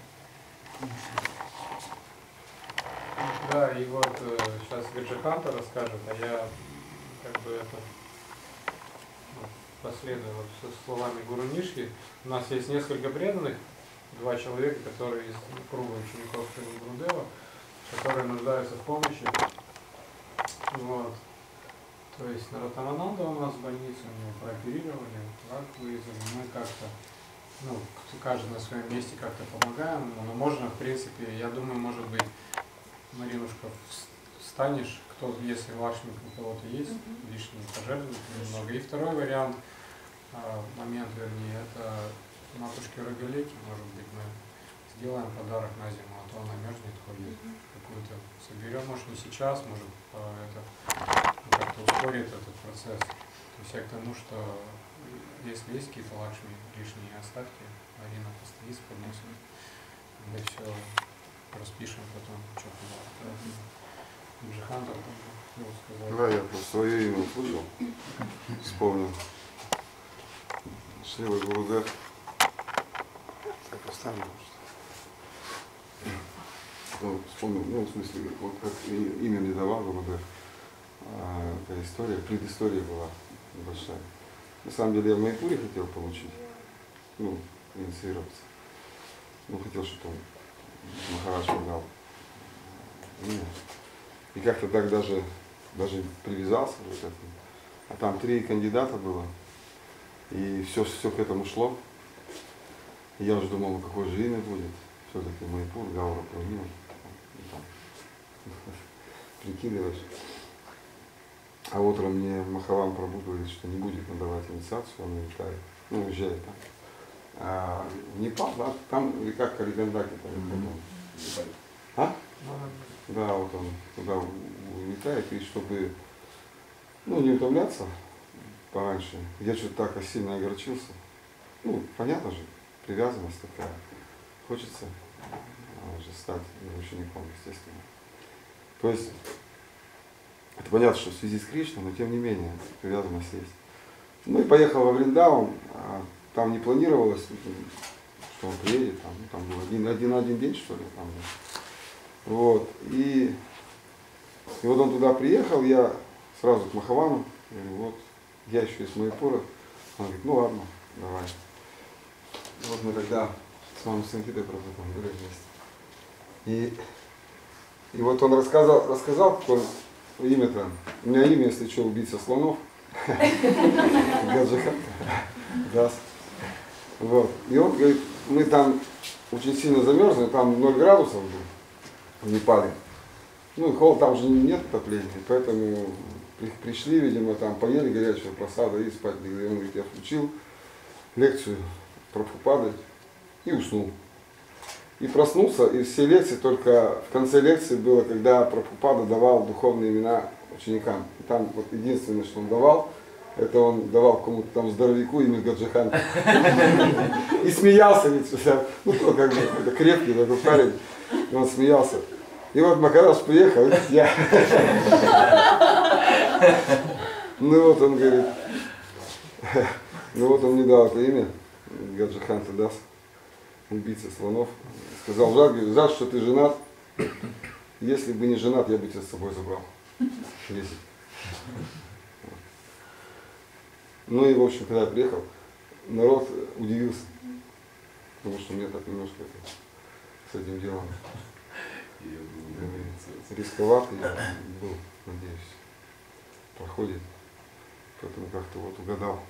Да, и вот э, сейчас Гаджиханта расскажет, а я как бы это ну, последую вот со словами Гуру Нишки. У нас есть несколько преданных, два человека, которые из круга учеников Шрилы Гурудева, которые нуждаются в помощи. Вот. То есть Наратамананда у нас в больнице, у него прооперировали, рак вырезали, мы как-то, ну, каждый на своем месте как-то помогаем ему, но можно, в принципе, я думаю, может быть, Маринушка, встанешь, кто, если Лакшми у кого-то есть, mm-hmm. лишние пожертвовать немного. И второй вариант, момент, вернее, это матушке Рагалеке, может быть, мы сделаем подарок на зиму, а то она мерзнет, ходит, какую-то соберем, может не сейчас, может это ну, как-то ускорит этот процесс. То есть я к тому, что если есть какие-то Лакшми лишние остатки, Марина постоит, подносит, мы все распишем потом, что было. Джихантов хотел сказать.
Да, я просто свое имя услышал, вспомнил. Шрила Гурудев. Так поставим, ну, вспомнил, ну, в смысле, вот как имя мне давал Гурудев. А, эта история, предыстория была большая. На самом деле я в Майпуре хотел получить, ну, инициироваться. ну, хотел, чтобы он Махарадж дал имя. И как-то так даже, даже привязался вот к этому. А там три кандидата было, и все, все к этому шло. И я уже думал, ну какое же имя будет. Все-таки Майпур, Гаура, Пурнима. Прикидываешь. А утром мне Махавам Прабhu говорит, что не будет надавать инициацию, он улетает. Ну, уезжает там. А в Непал, да, там река Калигандаки. Mm-hmm. А? Да, вот он туда улетает, и чтобы, ну, не утомляться пораньше, я что-то так сильно огорчился. Ну, понятно же, привязанность такая. Хочется же стать его учеником, естественно. То есть, это понятно, что в связи с Кришной, но тем не менее, привязанность есть. Ну и поехал во Вриндаван, а там не планировалось, что он приедет, там, там был один, один, один день, что ли, там. Вот, и, и вот он туда приехал, я сразу к Махавану, говорю, вот, я еще из Майпура. Он говорит, ну ладно, давай. И вот мы тогда с мамой Санхитой про это были вместе. И, и вот он рассказал, рассказал, как он, имя-то, у меня имя, если что, убийца слонов. Гаджихан. Вот. И он говорит, мы там очень сильно замерзли, там ноль градусов был в Непале. Ну и холод, там же нет отопления, поэтому пришли, видимо, там поели горячего просада и спать легли. Он говорит, я включил лекцию Прабхупады и уснул. И проснулся, и все лекции, только в конце лекции было, когда Прабхупада давал духовные имена ученикам. И там вот единственное, что он давал, это он давал кому-то там здоровяку имя Гаджихан. И смеялся ведь, ну кто как бы, это крепкий такой парень, и он смеялся. И вот Махарадж приехал, я. Ну вот он говорит, ну вот он мне дал это имя, Гаджихан Тадас, убийца слонов. Сказал, жаль, жаль, что ты женат. Если бы не женат, я бы тебя с собой забрал. Весит. Ну и, в общем, когда я приехал, народ удивился. Потому что мне так немножко это, с этим делом рисковато я был, надеюсь, проходит. Поэтому как-то вот угадал.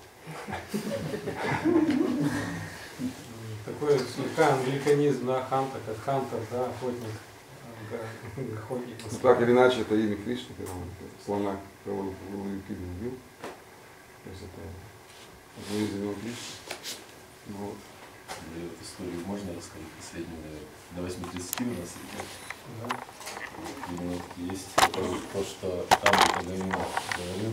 Такой слегка англиканизм, да, хантер, как хантер, да, охотник. охотник.
Ну, так или иначе, это имя Кришны, когда он слона Калалупиду убил. То есть это одно из имен Кришны. Вот.
И вот историю можно рассказать последнюю, до восьми тридцати у нас идет.
Да.
Вот, вот есть то, что там Гавина говорил,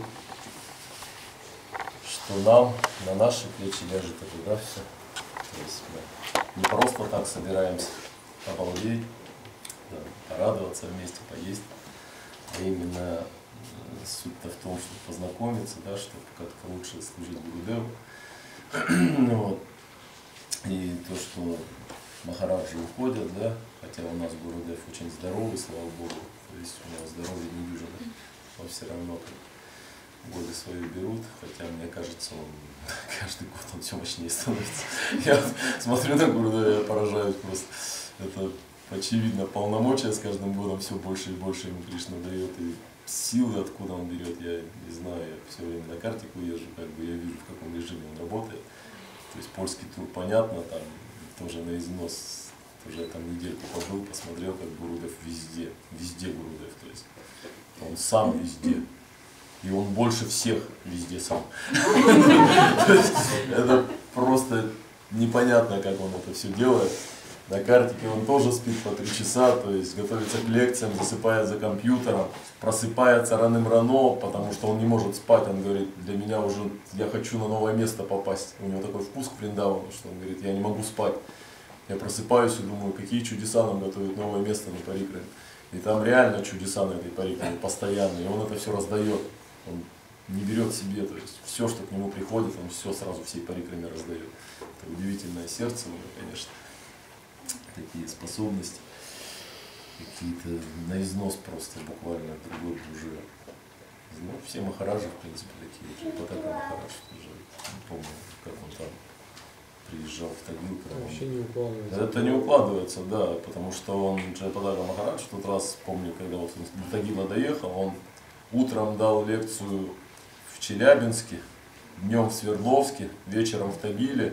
что нам на наши плечи ляжет это, да, все. То есть мы не просто так собираемся обалдеть, да, порадоваться вместе, поесть, а именно суть-то в том, чтобы познакомиться, да, чтобы как-то лучше служить Гурудеву. Вот. И то, что Махараджи уходят, да, хотя у нас Гурудев очень здоровый, слава Богу, то есть у него здоровье не дюжина, но все равно годы свои берут, хотя мне кажется, он каждый год он все мощнее становится. Я смотрю на Гурудева, я поражаюсь просто. Это очевидно, полномочия с каждым годом все больше и больше ему Кришна дает, и силы откуда он берет, я не знаю, я все время на картику езжу, как бы я вижу, в каком режиме он работает. То есть польский тур, понятно, там тоже на износ, тоже я там недельку побыл, посмотрел, как Гурудев везде, везде Гурудев, то есть он сам везде, и он больше всех везде сам. Это просто непонятно, как он это все делает. На картике он тоже спит по три часа, то есть готовится к лекциям, засыпает за компьютером, просыпается раным-рано, потому что он не может спать. Он говорит, для меня уже, я хочу на новое место попасть. У него такой вкус к Вриндавану, что он говорит, я не могу спать. Я просыпаюсь и думаю, какие чудеса нам готовят новое место на Парикраме. И там реально чудеса на этой Парикраме постоянно, и он это все раздает. Он не берет себе, то есть все, что к нему приходит, он все сразу всей Парикраме раздает. Это удивительное сердце у него, конечно. Такие способности, какие-то на износ просто буквально другой уже. Ну, все Махараджи, в принципе, такие. Потака Махарадж тоже, не помню, как он там приезжал в Тагил.
Вообще не укладывается.
Это не укладывается, да, потому что он, Джайпадака Махарадж, в тот раз, помню, когда вот он до Тагила доехал, он утром дал лекцию в Челябинске, днем в Свердловске, вечером в Тагиле.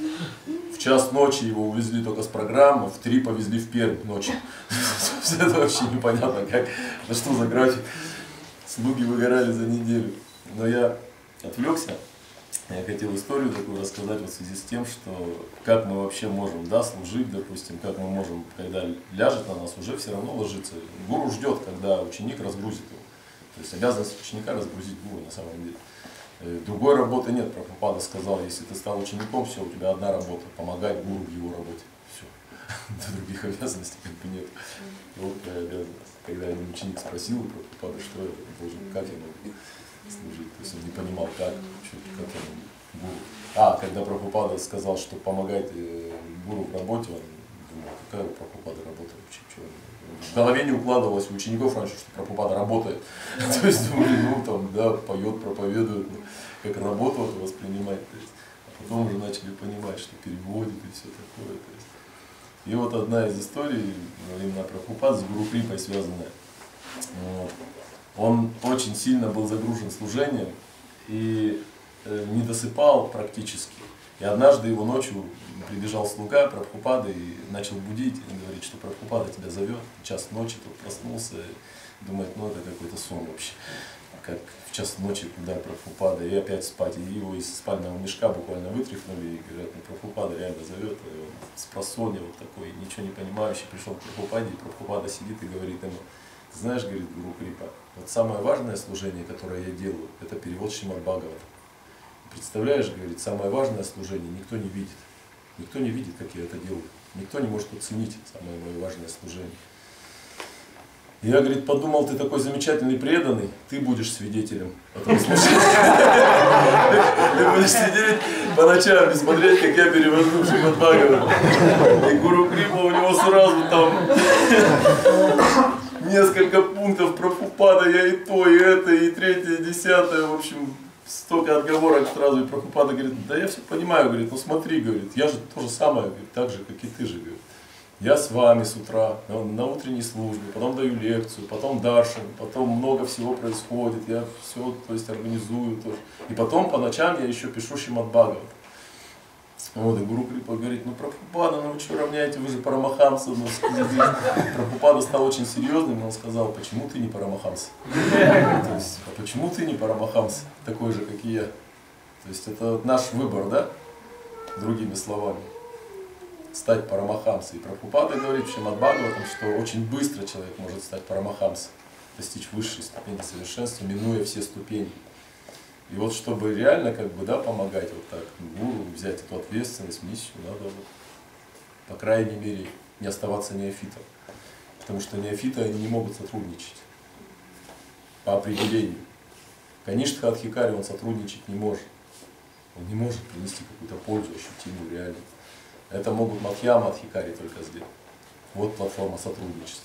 В час ночи его увезли только с программы, в три повезли в Пермь ночью. Это вообще непонятно, как, да что за график. Слуги выгорали за неделю. Но я отвлекся. Я хотел историю такую рассказать вот в связи с тем, что как мы вообще можем, да, служить, допустим, как мы можем, когда ляжет на нас, уже все равно ложится. Гуру ждет, когда ученик разгрузит его. То есть обязанность ученика разгрузить гуру на самом деле. Другой работы нет. Прабхупада сказал, если ты стал учеником, все, у тебя одна работа, помогать гуру в его работе. Все. Других обязанностей как бы нет. И вот твоя обязанность. Когда один ученик спросил у Прабхупады, что я должен, как я могу служить. То есть он не понимал, как, что, как я могу гуру. А, когда Прабхупада сказал, что помогать гуру в работе, он думал, какая у Прабхупады работа вообще, что в голове не укладывалось у учеников раньше, что Прабхупада работает. То есть думали, ну там, да, поет, проповедует, как работу это воспринимать. То есть, а потом уже начали понимать, что переводит и все такое. То есть. И вот одна из историй, именно Прабхупады с Гуру Крипой связанная. Вот. Он очень сильно был загружен служением и э, не досыпал практически. И однажды его ночью прибежал слуга Прабхупады и начал будить, и говорит, что Прабхупада тебя зовет, час ночи, тут проснулся, и думает, ну это какой-то сон вообще. Как в час ночи, куда Прабхупада, и опять спать. И его из спального мешка буквально вытряхнули, и говорят, ну Прабхупада реально зовет, и он с просонья вот такой, ничего не понимающий, пришел к Прабхупаде, и Прабхупада сидит и говорит ему, ты знаешь, говорит Гуру Крипа, вот самое важное служение, которое я делаю, это перевод Шримад Бхагавата. Представляешь, говорит, самое важное служение никто не видит. Никто не видит, как я это делаю. Никто не может оценить самое мое важное служение. Я, говорит, подумал, ты такой замечательный преданный, ты будешь свидетелем этого служения. Ты будешь сидеть по ночам и смотреть, как я перевожу Шримад Бхагавата. И Гуру Крипа у него сразу там несколько пунктов Прабхупада, я и то, и это, и третье, и десятое, в общем, столько отговорок сразу, и Прабхупада говорит, да я все понимаю, говорит, ну смотри, говорит, я же то же самое, говорит, так же, как и ты же, говорит. Я с вами с утра, на, на утренней службе, потом даю лекцию, потом даршан, потом много всего происходит, я все, то есть, организую тоже. И потом по ночам я еще пишу Шримад Бхагавата. Вот, и Гуру Крипа говорит, ну Прабхупада, ну вы что равняете, вы же Парамахамса. Ну, Прабхупада стал очень серьезным, и он сказал, почему ты не Парамахамса? То есть, а почему ты не Парамахамса, такой же, как и я? То есть это наш выбор, да? Другими словами. Стать Парамахамсой. И Прабхупада говорит в Шримад Бхагаватам, что очень быстро человек может стать Парамахамсой, достичь высшей ступени совершенства, минуя все ступени. И вот чтобы реально как бы, да, помогать вот так гуру, взять эту ответственность, миссию, надо вот, по крайней мере, не оставаться неофитом. Потому что неофиты, они не могут сотрудничать по определению. Каништха Адхикари, он сотрудничать не может. Он не может принести какую-то пользу ощутимую, реально. Это могут Мадхьяма Адхикари только сделать. Вот платформа сотрудничества.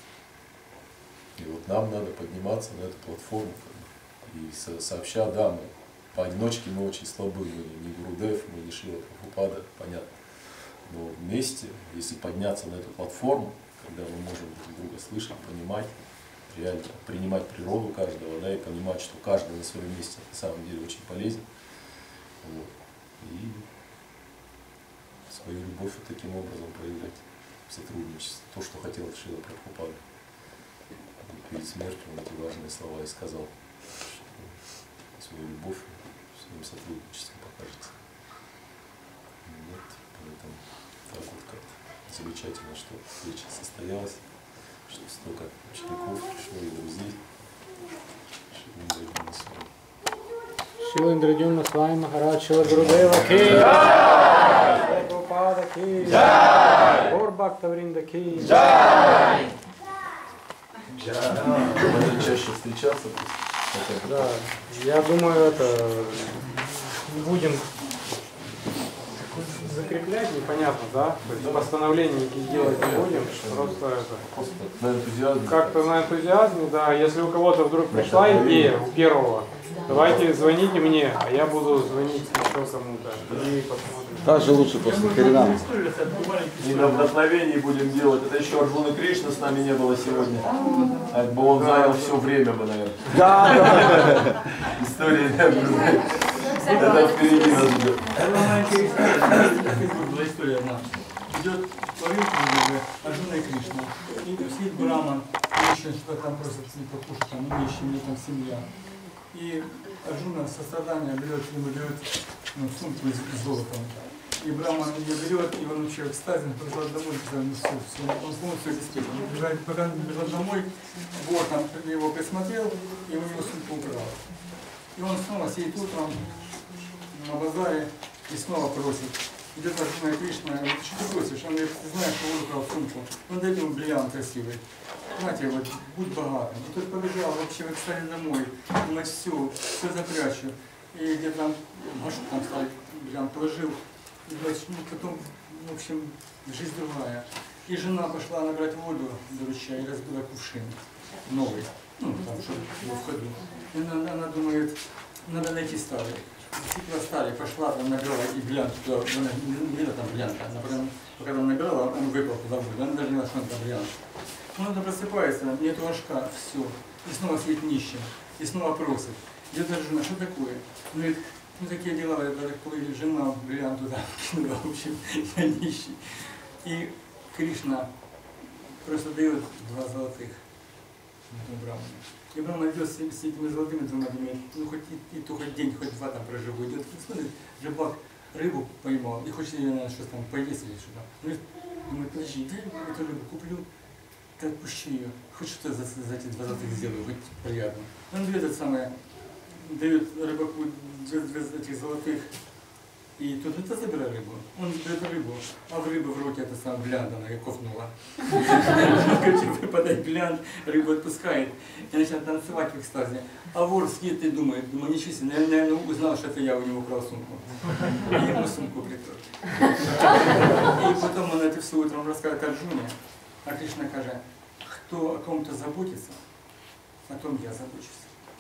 И вот нам надо подниматься на эту платформу. И сообща, да, мы поодиночке мы очень слабы, мы не Гурудев, мы не Шрила Прабхупада, понятно. Но вместе, если подняться на эту платформу, когда мы можем друг друга слышать, понимать, реально принимать природу каждого, да, и понимать, что каждый на своем месте на самом деле очень полезен. Вот. И свою любовь вот таким образом проявлять в сотрудничестве. То, что хотел Шрила Прабхупада. И перед смертью он эти важные слова и сказал. Свою любовь в своем сотрудничестве покажется. Вот, поэтому так вот как-то замечательно, что встреча состоялась, что столько учеников пришло и друзей.
Шрила Индрадюмна с вами, Махарадж, Шрила Гурудева ки, Шрила Прабхупада ки, Гаур Бхактавринда ки.
Надо чаще встречаться.
Да, я думаю, это будем закреплять, непонятно, да? То есть постановления никакие делать не будем, просто это
на энтузиазме.
Как-то на энтузиазме, да. Если у кого-то вдруг пришла идея, у первого, давайте звоните мне, а я буду звонить еще кому-то. И посмотрим.
Так же лучше после Харинама.
И на вдохновении будем делать. Это еще Арджуна Кришна с нами не было сегодня. Как бы он занял все время бы, наверное.
Да, да.
История, это впереди нас идет.
Была история одна. Идет по рынку Арджуна и Кришна. И сидит Браман, еще что-то там просит покушать, там нищий, мне там семья. И Арджуна сострадание берет, ему берет ну, сумку с золотом. И Браман ее берет, и он вообще в экстазе, пришел домой, он все, все, он полностью здесь. Пока он пришел домой, вор там его присмотрел, и у него сумку украл. И он снова сидит утром на базаре и снова просит. Идет Арджуна и Кришна, говорит, что ты просишь? Он говорит, ты знаешь, что он украл сумку. Он дает ему бриллиант красивый. Знаете, вот, будь богатым. И тот побежал вообще в экстазе домой, думает, все, все запрячу. И где-то там, машу там стал, бриллиант положил. И говорит, ну, потом, в общем, жизнь другая. И жена пошла набрать воду до ручья и разбила кувшин новый, ну, там, чтобы его в ходу. И она, она думает, надо найти старый. Действительно старый, пошла, там набирала и бриллиант туда, она не видела там бриллианта, она потом, пока там набирала, он выпал туда воду, она даже не нашла там бриллиант. Он это просыпается, нету ложка, все, и снова сидит нищим, и снова просит. Идет Арджуна, что такое? Он говорит, ну такие дела, это такое, жена бриллиант туда, в общем, я нищий. И Кришна просто дает два золотых Браману. И Браман идет с, с этими золотыми двумя, думает, ну хоть и, и то хоть день, хоть два там проживу. Идет, смотрит, рыбак рыбу поймал и хочет ее, наверное, что-то там поесть или что-то. Говорит, думает, подожди, дай эту рыбу куплю, ты отпущу ее, хоть что-то за, за эти два золотых сделаю, хоть приятно. Он дает это самое, дает рыбаку две, две этих золотых, и тут это забирай рыбу. Он дает рыбу, а в рыбы в руке это самое глянт, она ее ковнула. Хочет выпадать глянт, рыбу отпускает и начинает танцевать в экстазе. А вор сидит и думает, думаю, ничего себе, наверное, узнал, что это я у него украл сумку. И ему сумку притор. И потом он это все утром рассказывает Арджуне, а Кришна каже, кто о ком-то заботится, о том я забочусь.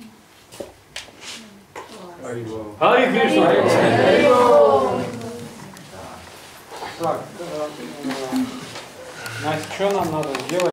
Хари Кришна!
Так, э, э, Настя, что нам надо сделать?